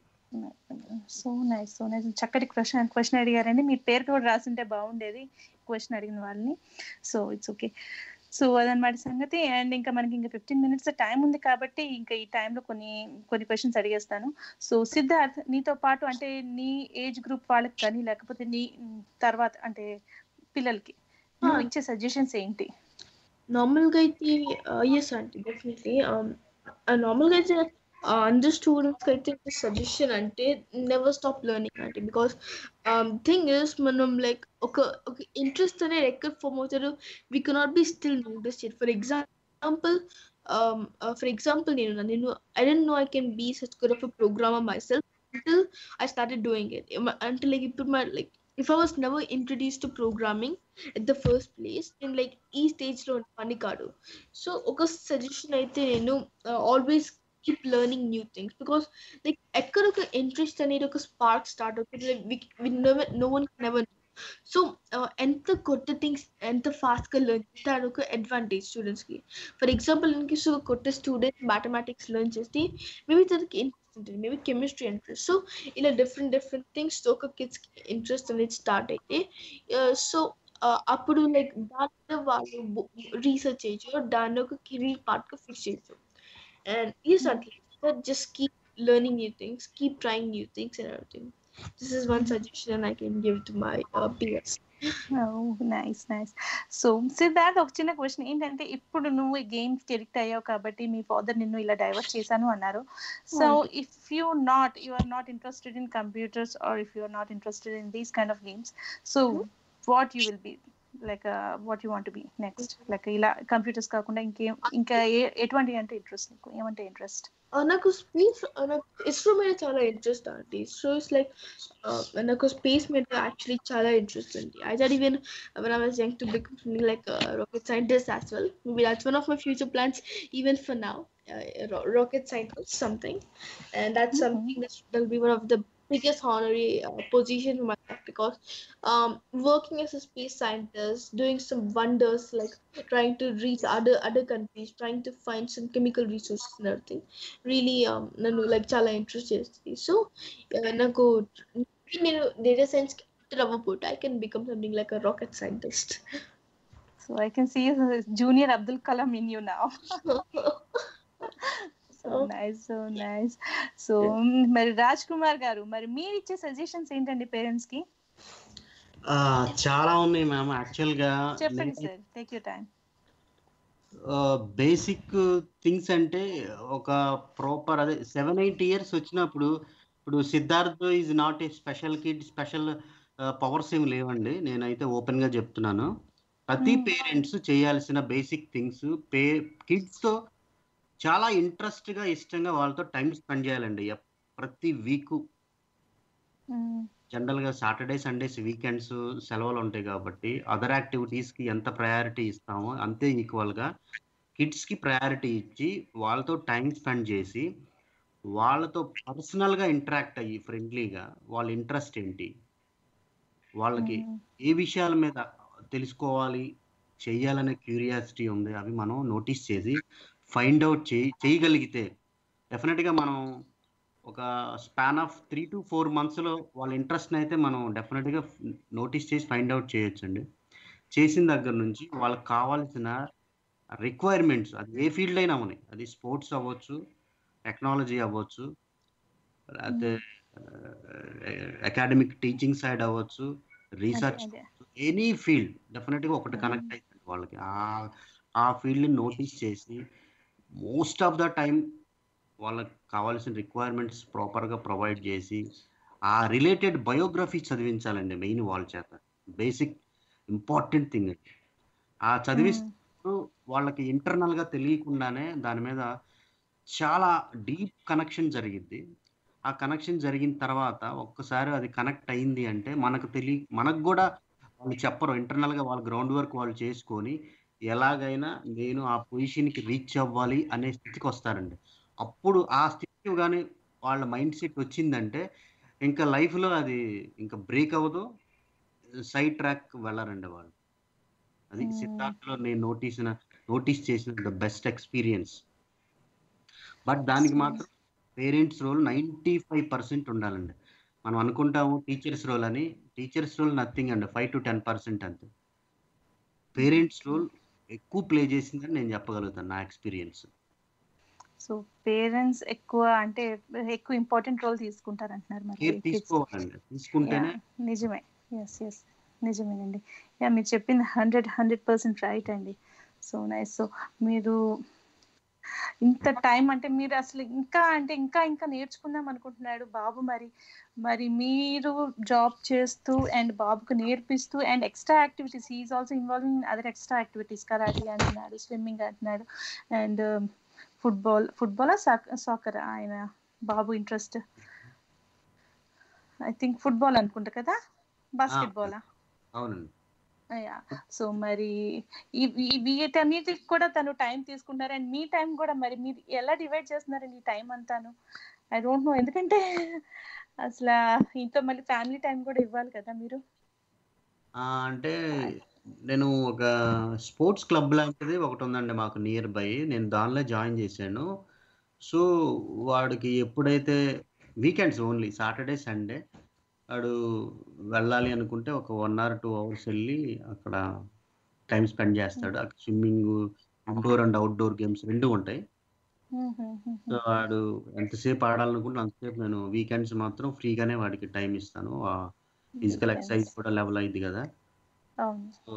సో నైస్ సో నైస్ చక్కటి క్వశ్చన్ క్వశ్చన్ అడిగారండి. మీ పేరు కూడా రాసింటే బాగుండేది క్వశ్చన్ అడిగిన వాళ్ళని. So it's okay. సో అదనమాట సంగతి. అండ్ ఇంకా మనకి ఇంకా ఫిఫ్టీన్ మినిట్స్ టైం ఉంది కాబట్టి ఇంకా ఈ టైంలో కొన్ని కొన్ని క్వశ్చన్స్ అడిగేస్తాను. సో సిద్ధార్థ్, నీతో పాటు అంటే నీ ఏజ్ గ్రూప్ వాళ్ళకి కానీ లేకపోతే నీ తర్వాత అంటే పిల్లలకి నువ్వు ఇచ్చే సజెషన్స్ ఏంటి? నార్మల్గా అయితే ఎస్ అంటే డెఫినెట్లీ నార్మల్గా అయితే అందరు స్టూడెంట్స్కి అయితే సజెషన్ అంటే నెవర్ స్టాప్ లెర్నింగ్ అంటే. బికాస్ థింగ్ ఇస్ మనం లైక్ ఒక ఒక ఇంట్రెస్ట్ అనేది ఎక్కడ ఫామ్ అవుతారు, we cannot be still notice it. For example for example నేను నేను I don't know I can be such good of a programmer myself until I started doing it. Until like ఇప్పుడు my like if I was never introduced to programming at the first place, then like ఈ stage లో పని కాదు. So ఒక suggestion అయితే నేను always keep learning new things, because like ఎక్కడ ఒక ఇంట్రెస్ట్ అనేది ఒక స్పార్క్ స్టార్ట్ అవుతుంది, like we, we never no one can ever know. So ఎంత కొత్త థింగ్స్ ఎంత ఫాస్ట్గా లెర్న్ చేస్తే అదొక అడ్వాంటేజ్ స్టూడెంట్స్కి. ఫర్ ఎగ్జాంపుల్ ఇన్కేస్ ఒక కొత్త స్టూడెంట్ మ్యాథమెటిక్స్ లెర్న్ చేస్తే మేబీ తనకి ఇంట్రెస్ట్ ఉంటుంది, మేబీ కెమిస్ట్రీ ఇంట్రెస్ట్. సో ఇలా డిఫరెంట్ డిఫరెంట్ థింగ్స్ ఒక కిడ్స్కి ఇంట్రెస్ట్ అనేది స్టార్ట్ అయితే సో అప్పుడు లైక్ దాంట్లో వాళ్ళు రీసెర్చ్ చేయొచ్చు, దాన్ని ఒక కెరీర్ పార్ట్గా ఫిక్స్ చేయొచ్చు. And yes, at least just keep learning new things, keep trying new things and everything. This is one suggestion I can give to my uh, peers. Oh, nice, nice. So, Siddharth, ఒక చిన్న question ఏంటంటే, ఇప్పుడు నువ్వు games కి addict అయ్యావు కాబట్టి మీ father నిన్ను ఇలా డైవర్ట్ చేశాను అన్నారు. So if you not you are not interested in computers or if you are not interested in these kind of games, so what you will be like what you want to be next? Like ఇలా computers కాకుండా ఇంకేం ఇంకా ఎటువంటి అంటే interest నీకు? ఏమంటే interest? నాకు space నాకు ఇస్రో మీద చాలా ఇంట్రెస్ట్ అండి. ఇస్రో ఇస్ లైక్ నాకు స్పేస్ మీద యాక్చువల్లీ చాలా ఇంట్రెస్ట్ అండి. I thought even when I was young to become something like a rocket scientist as well. Maybe that's one of my future plans even for now. Uh, rocket scientist something, and that's mm-hmm. something that will be one of the biggest honorary uh, position in my life, because um, working as a space scientist, doing some wonders like trying to reach other other countries, trying to find some chemical resources and everything, really um nanu like chala interest chestadi. So naku nenu data science ravapota I can become something like a rocket scientist. So I can see junior Abdul Kalam in you now. So nice so nice. So మరి రాజ్ కుమార్ గారు, మరి మీరు ఇచ్చే suggestions ఏంటండి parents కి? చాలా ఉన్నాయి ma'am. Actual గా చెప్పండి sir, take your time. Basic things అంటే ఒక ప్రాపర్ అదే సెవెన్ ఎయిట్ ఇయర్స్ వచ్చినప్పుడు, ఇప్పుడు Siddharth is not a special kid, special powers ఏమి లేవండి. నేనైతే ఓపెన్ గా చెప్తున్నాను. ప్రతి పేరెంట్స్ చేయాల్సిన బేసిక్ థింగ్స్, పే కిడ్స్ తో చాలా ఇంట్రెస్ట్గా ఇష్టంగా వాళ్ళతో టైం స్పెండ్ చేయాలండి. ప్రతి వీక్ జనరల్గా సాటర్డే సండేస్ వీకెండ్స్ సెలవులు ఉంటాయి కాబట్టి అదర్ యాక్టివిటీస్కి ఎంత ప్రయారిటీ ఇస్తామో అంతే ఈక్వల్గా కిడ్స్కి ప్రయారిటీ ఇచ్చి వాళ్ళతో టైం స్పెండ్ చేసి వాళ్ళతో పర్సనల్గా ఇంటరాక్ట్ అయ్యి ఫ్రెండ్లీగా వాళ్ళ ఇంట్రెస్ట్ ఏంటి, వాళ్ళకి ఏ విషయాల మీద తెలుసుకోవాలి చెయ్యాలనే క్యూరియాసిటీ ఉంది, అవి మనం నోటీస్ చేసి ఫైండ్ అవుట్ చేయి చేయగలిగితే డెఫినెట్గా మనం ఒక span of three to four మంత్స్లో వాళ్ళ ఇంట్రెస్ట్ని అయితే మనం డెఫినెట్గా నోటీస్ చేసి ఫైండ్ అవుట్ చేయొచ్చండి. చేసిన దగ్గర నుంచి వాళ్ళకి కావాల్సిన రిక్వైర్మెంట్స్, అది ఏ ఫీల్డ్ అయినా ఉన్నాయి, అది స్పోర్ట్స్ అవ్వచ్చు, టెక్నాలజీ అవ్వచ్చు, అదే అకాడమిక్ టీచింగ్ సైడ్ అవ్వచ్చు, రీసెర్చ్, ఎనీ ఫీల్డ్ డెఫినెట్గా ఒకటి కనెక్ట్ అవుతుంది వాళ్ళకి. ఆ ఫీల్డ్ని నోటీస్ చేసి మోస్ట్ ఆఫ్ ద టైం వాళ్ళకి కావాల్సిన రిక్వైర్మెంట్స్ ప్రాపర్గా ప్రొవైడ్ చేసి ఆ రిలేటెడ్ బయోగ్రఫీ చదివించాలండి మెయిన్ వాళ్ళ చేత. బేసిక్ ఇంపార్టెంట్ థింగ్ ఆ చదివిస్తూ వాళ్ళకి ఇంటర్నల్గా తెలియకుండానే దాని మీద చాలా డీప్ కనెక్షన్ జరిగిద్ది. ఆ కనెక్షన్ జరిగిన తర్వాత ఒక్కసారి అది కనెక్ట్ అయింది అంటే మనకు తెలియ మనకు కూడా వాళ్ళు చెప్పరు, ఇంటర్నల్గా వాళ్ళ గ్రౌండ్ వర్క్ వాళ్ళు చేసుకొని ఎలాగైనా నేను ఆ పొజిషన్కి రీచ్ అవ్వాలి అనే స్థితికి వస్తారండి. అప్పుడు ఆ స్థితికి కానీ వాళ్ళ మైండ్ సెట్ వచ్చిందంటే ఇంకా లైఫ్లో అది ఇంకా బ్రేక్ అవ్వదు, సైడ్ ట్రాక్ వెళ్ళరండి వాళ్ళు. అది సిద్ధార్థలో నేను నోటీస్ నోటీస్ చేసిన ద బెస్ట్ ఎక్స్పీరియన్స్. బట్ దానికి మాత్రం parents role ninety five percent ఉండాలండి. మనం అనుకుంటాము టీచర్స్ రోల్ అని, టీచర్స్ రోల్ నథింగ్ అండి, ఫైవ్ టు టెన్ పర్సెంట్ అంతే. పేరెంట్స్ రోల్ ఎక్కువ ప్లే చేసిందని నేను చెప్పగలుగుతాను నా ఎక్స్పీరియన్స్. సో పేరెంట్స్ ఎక్కువ అంటే ఎక్కువ ఇంపార్టెంట్ రోల్ తీసుకుంటారు అంటున్నారు మరి. కేర్ తీసుకోవాలండి, తీసుకుంటేనే. నిజమే, ఎస్ ఎస్ నిజమేనండి. యా మీరు చెప్పింది హండ్రెడ్ హండ్రెడ్ పర్సెంట్ రైట్ అండి. So nice. సో మీరు ఇంత టైం అంటే మీరు అసలు ఇంకా అంటే ఇంకా ఇంకా నేర్చుకుందాం అనుకుంటున్నాడు బాబు. మరి మరి మీరు జాబ్ చేస్తూ అండ్ బాబుకు నేర్పిస్తూ and extra activities, he's also involving in other extra activities, karate అంటున్నాడు, స్విమ్మింగ్ అంటున్నాడు, అండ్ ఫుట్బాల్ ఫుట్బాల్ సాకర్ ఆయన బాబు ఇంట్రెస్ట్ ఐ థింక్ ఫుట్బాల్ అనుకుంటా కదా, బాస్కెట్బాలా? అవునండి. సో మరి వీటన్నిటికి కూడా తను టైం తీసుకుంటారు. అండ్ మీ టైం కూడా మరి మీరు ఎలా డివైడ్ చేస్తున్నారండి ఈ టైం అంతాను? ఐ డోంట్ నో, ఎందుకంటే అసలు ఇంట్లో మళ్ళీ ఫ్యామిలీ టైం కూడా ఇవ్వాలి కదా మీరు. అంటే నేను ఒక స్పోర్ట్స్ క్లబ్ లాంటిది ఒకటి ఉందండి మాకు నియర్ బై, నేను దానిలో జాయిన్ చేశాను. సో వాడికి ఎప్పుడైతే వీకెండ్స్ ఓన్లీ సాటర్డే సండే వాడు వెళ్ళాలి అనుకుంటే ఒక వన్ అవర్ టూ అవర్స్ వెళ్ళి అక్కడ టైం స్పెండ్ చేస్తాడు. అక్కడ swimming, indoor and outdoor games రెండు ఉంటాయి. సో వాడు ఎంతసేపు ఆడాలనుకుంటే అంతసేపు నేను వీకెండ్స్ మాత్రం ఫ్రీగానే వాడికి టైం ఇస్తాను. ఫిజికల్ ఎక్సర్సైజ్ కూడా లెవెల్ అయింది కదా. సో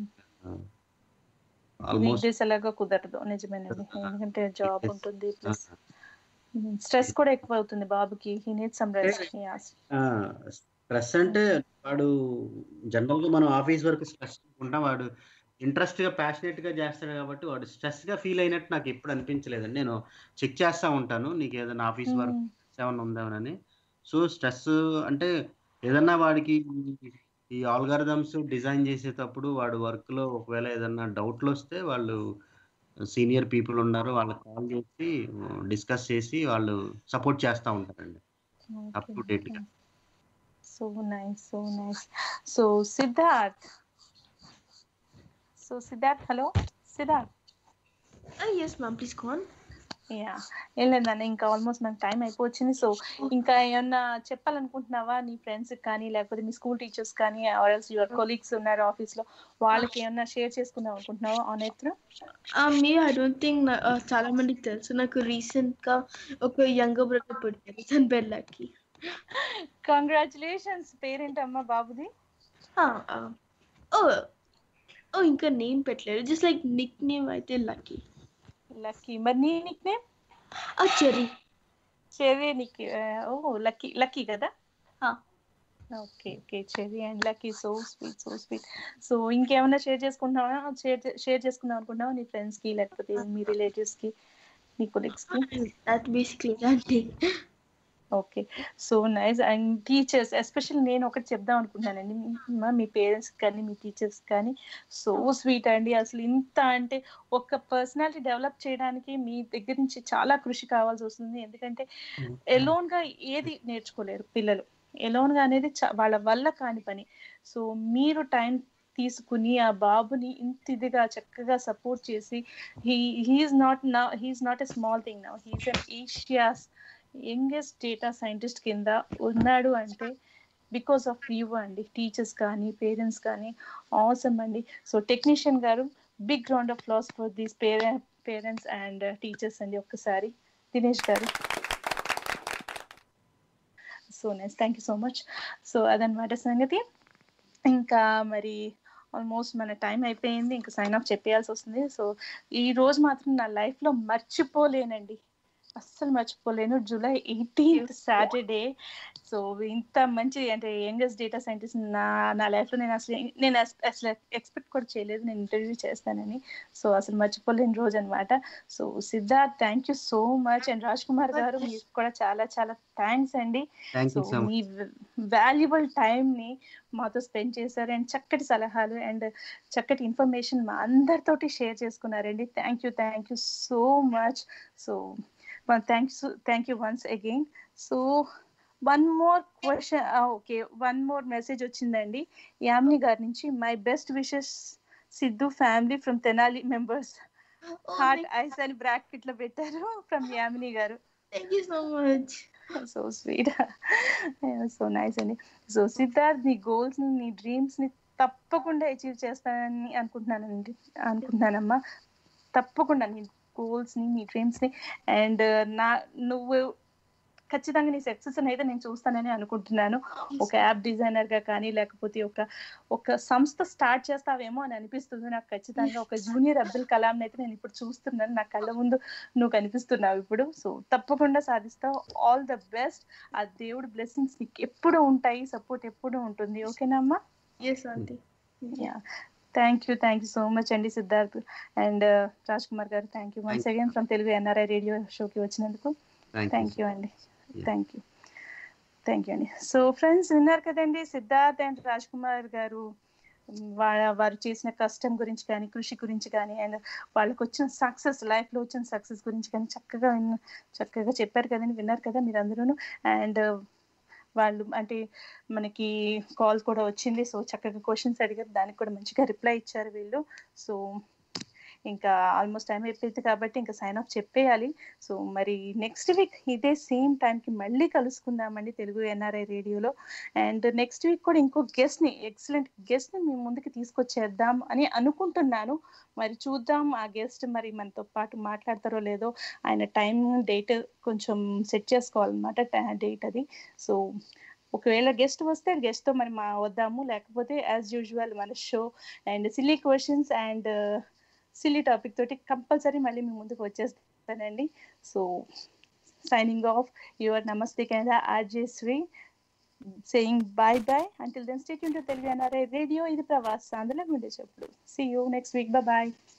ఆల్మోస్ట్ ఎలాగో కుదరదు, నిజమేనండి, ఎందుకంటే జాబ్ ఉంటుంది, ప్లస్ స్ట్రెస్ కూడా ఎక్కువ అవుతుంది బాబుకి. He needs some rest. Stress అంటే వాడు జనరల్ గా మనం ఆఫీస్ వర్క్ స్ట్రెస్ ఉంటాం, వాడు ఇంట్రెస్ట్ గా ప్యాషనేట్ గా చేస్తాడు కాబట్టి వాడు స్ట్రెస్ గా ఫీల్ అయినట్టు నాకు ఎప్పుడు అనిపించలేదండి. నేను చెక్ చేస్తా ఉంటాను నీకు ఏదైనా ఆఫీస్ వర్క్ ఏమన్నా ఉందేమోనని. సో స్ట్రెస్ అంటే ఏదన్నా వాడికి ఈ ఆల్గారిథమ్స్ డిజైన్ చేసేటప్పుడు వాడు వర్క్ లో ఒకవేళ ఏదన్నా డౌట్లు వస్తే వాళ్ళు సీనియర్ పీపుల్ ఉన్నారు, వాళ్ళకి కాల్ చేసి డిస్కస్ చేసి వాళ్ళు సపోర్ట్ చేస్తూ ఉంటారండి అప్ టు డేట్ గా. So nice, so nice. So Siddharth, so Siddharth, hello Siddharth. Yes ma'am, please go on. Yeah ఏం లేదన్న, ఇంకా ఆల్మోస్ట్ నాకు టైం అయిపోయింది. సో ఇంకా ఏమన్నా చెప్పాలనుకుంటున్నావా నీ ఫ్రెండ్స్ కానీ, లేకపోతే మీ స్కూల్ టీచర్స్ కానీ, ఆర్ ఎల్స్ యువర్ కొలీగ్స్ ఉన్నారు ఆఫీస్ లో, వాళ్ళకి ఏమన్నా షేర్ చేసుకుందాం అనుకుంటున్నావా ఆన్ ఎయిర్ త్రూ? మీ ఐ డోంట్ థింక్ చాలా మందికి తెలుసు, నాకు రీసెంట్ గా ఒక యంగర్ బ్రదర్ పుట్టారు, తన పేరు లక్కీ. కంగ్రాచులేషన్స్. పేరేంటమ్మా బాబుది? ఓ ఓ ఇంకా నేమ్ పెట్టలేదు, జస్ట్ లైక్ నిక్ నేమ్ అయితే లక్కీ. లక్కీ. మరి నీ nickname? Cherry. Cherry nick. ఓ లక్కీ, లక్కీ కదా? Okay okay, Cherry and Lucky. So sweet, so sweet. So ఇంకేమైనా షేర్ చేసుకుంటున్నావా, షేర్ షేర్ చేసుకుందాం అనుకుంటున్నావా నీ ఫ్రెండ్స్ కి, లేకపోతే మీ రిలేటివ్స్ కి, నీ కొలీగ్స్ కి? దట్ బేసిక్లీ అంటే okay, so nice. And teachers especially నేను ఒకటి చెప్దాం అనుకుంటున్నానండి, మీ పేరెంట్స్ కానీ మీ టీచర్స్ కానీ సో స్వీట్ అండి. అసలు ఇంత అంటే ఒక పర్సనాలిటీ డెవలప్ చేయడానికి మీ దగ్గర నుంచి చాలా కృషి కావాల్సి వస్తుంది. ఎందుకంటే ఎలోన్ గా ఏది నేర్చుకోలేరు పిల్లలు, ఎలోన్ గా అనేది వాళ్ళ వల్ల కాని పని. సో మీరు టైం తీసుకుని ఆ బాబుని ఇంత ఇదిగా చక్కగా సపోర్ట్ చేసి, he he's not now he's not a small thing now, he's an Asia's youngest data scientist కింద ఉన్నాడు అంటే బికాస్ ఆఫ్ యూ అండి, టీచర్స్ కానీ పేరెంట్స్ కానీ. ఆసమ్ అండి. సో టెక్నీషియన్ గారు, big round of applause for these parents and teachers అండి. ఒక్కసారి Dinesh garu. So nice, thank you so much. So అదనమాట సంగతి. ఇంకా మరి ఆల్మోస్ట్ మన టైం అయిపోయింది, ఇంకా సైన్ ఆఫ్ చెప్పేయాల్సి వస్తుంది. సో ఈ రోజు మాత్రం నా లైఫ్ లో మర్చిపోలేనండి, అస్సలు మర్చిపోలేను. July eighteenth Saturday. సో ఇంత మంచి అంటే యంగెస్ట్ డేటా సైంటిస్ట్ నా నా లైఫ్లో నేను అసలు నేను అసలు ఎక్స్పెక్ట్ కూడా చేయలేదు నేను ఇంటర్వ్యూ చేస్తానని. సో అసలు మర్చిపోలేని రోజు అనమాట. So Siddharth, thank you so much. And Raj Kumar garu, మీకు కూడా చాలా చాలా థ్యాంక్స్ అండి. సో మీ వాల్యుబుల్ టైంని మాతో స్పెండ్ చేశారు అండ్ చక్కటి సలహాలు అండ్ చక్కటి ఇన్ఫర్మేషన్ మా అందరితోటి షేర్ చేసుకున్నారండి. Thank you thank you so much. So thank you thank you once again. So one more question, okay, one more message వచ్చిందండి యామిని గారి నుంచి. My best wishes Siddhu family from Tenali members, heart eyes అని bracket లో పెట్టారు from Yamini గారు. Thank you so much. So sweet, so nice అండి. So Siddharth, నీ goals ని నీ డ్రీమ్స్ ని తప్పకుండా అచీవ్ చేస్తానని అనుకుంటున్నానండి అనుకుంటున్నానమ్మా. తప్పకుండా నీ గోల్స్ ని నీ డ్రీమ్స్ ని అండ్ నా నువ్వు ఖచ్చితంగా నీ సక్సెస్ అయితే నేను చూస్తానని అనుకుంటున్నాను. ఒక యాప్ డిజైనర్ గా కానీ లేకపోతే ఒక ఒక సంస్థ స్టార్ట్ చేస్తావేమో అని అనిపిస్తుంది నాకు ఖచ్చితంగా. ఒక జూనియర్ అబ్దుల్ కలాం అయితే నేను ఇప్పుడు చూస్తున్నాను, నా కళ్ళ ముందు నువ్వు కనిపిస్తున్నావు ఇప్పుడు. సో తప్పకుండా సాధిస్తావు. All the best. ఆ దేవుడు బ్లెస్సింగ్స్ నీకు ఎప్పుడు ఉంటాయి, సపోర్ట్ ఎప్పుడు ఉంటుంది. ఓకేనా అమ్మా? Yes aunty. Yeah, thank you thank you so much అండి సిద్ధార్థ్. అండ్ రాజ్ కుమార్ గారు, thank you once again from Telugu NRI radio షోకి వచ్చినందుకు. థ్యాంక్ యూ అండి. థ్యాంక్ యూ థ్యాంక్ యూ అండి. సో ఫ్రెండ్స్, విన్నారు కదండి సిద్ధార్థ్ అండ్ రాజ్ కుమార్ గారు వాళ్ళ వారు చేసిన కష్టం గురించి కానీ కృషి గురించి కానీ అండ్ వాళ్ళకి వచ్చిన సక్సెస్, లైఫ్లో వచ్చిన సక్సెస్ గురించి కానీ చక్కగా చక్కగా చెప్పారు కదండి, విన్నారు కదా మీరు అందరూ. అండ్ వాళ్ళు అంటే మనకి కాల్ కూడా వచ్చింది, సో చక్కగా క్వశ్చన్స్ అడిగారు, దానికి కూడా మంచిగా రిప్లై ఇచ్చారు వీళ్ళు. సో ఇంకా ఆల్మోస్ట్ టైం అయిపోయింది కాబట్టి ఇంకా సైన్ ఆఫ్ చెప్పేయాలి. సో మరి నెక్స్ట్ వీక్ ఇదే సేమ్ టైంకి మళ్ళీ కలుసుకుందామండి తెలుగు ఎన్ఆర్ఐ రేడియోలో. అండ్ నెక్స్ట్ వీక్ కూడా ఇంకో గెస్ట్ని, ఎక్సలెంట్ గెస్ట్ని మేము ముందుకు తీసుకొచ్చేద్దాం అని అనుకుంటున్నాను. మరి చూద్దాం ఆ గెస్ట్ మరి మనతో పాటు మాట్లాడతారో లేదో. ఆయన టైం డేట్ కొంచెం సెట్ చేసుకోవాలన్నమాట, డేట్ అది. సో ఒకవేళ గెస్ట్ వస్తే గెస్ట్తో మరి మా వద్దాము, లేకపోతే యాజ్ యూజువల్ మన show and silly questions and silly topic తోటి కంపల్సరీ మళ్ళీ మీ ముందుకు వచ్చేస్తానండి. So signing off your Namaste Canada RJ Shri, saying bye bye. Until then, stay tuned to Telugu N R I Radio. ఇది ప్రవాసాంధ్రుల గుండె చప్పుడు. See you next week. Bye bye.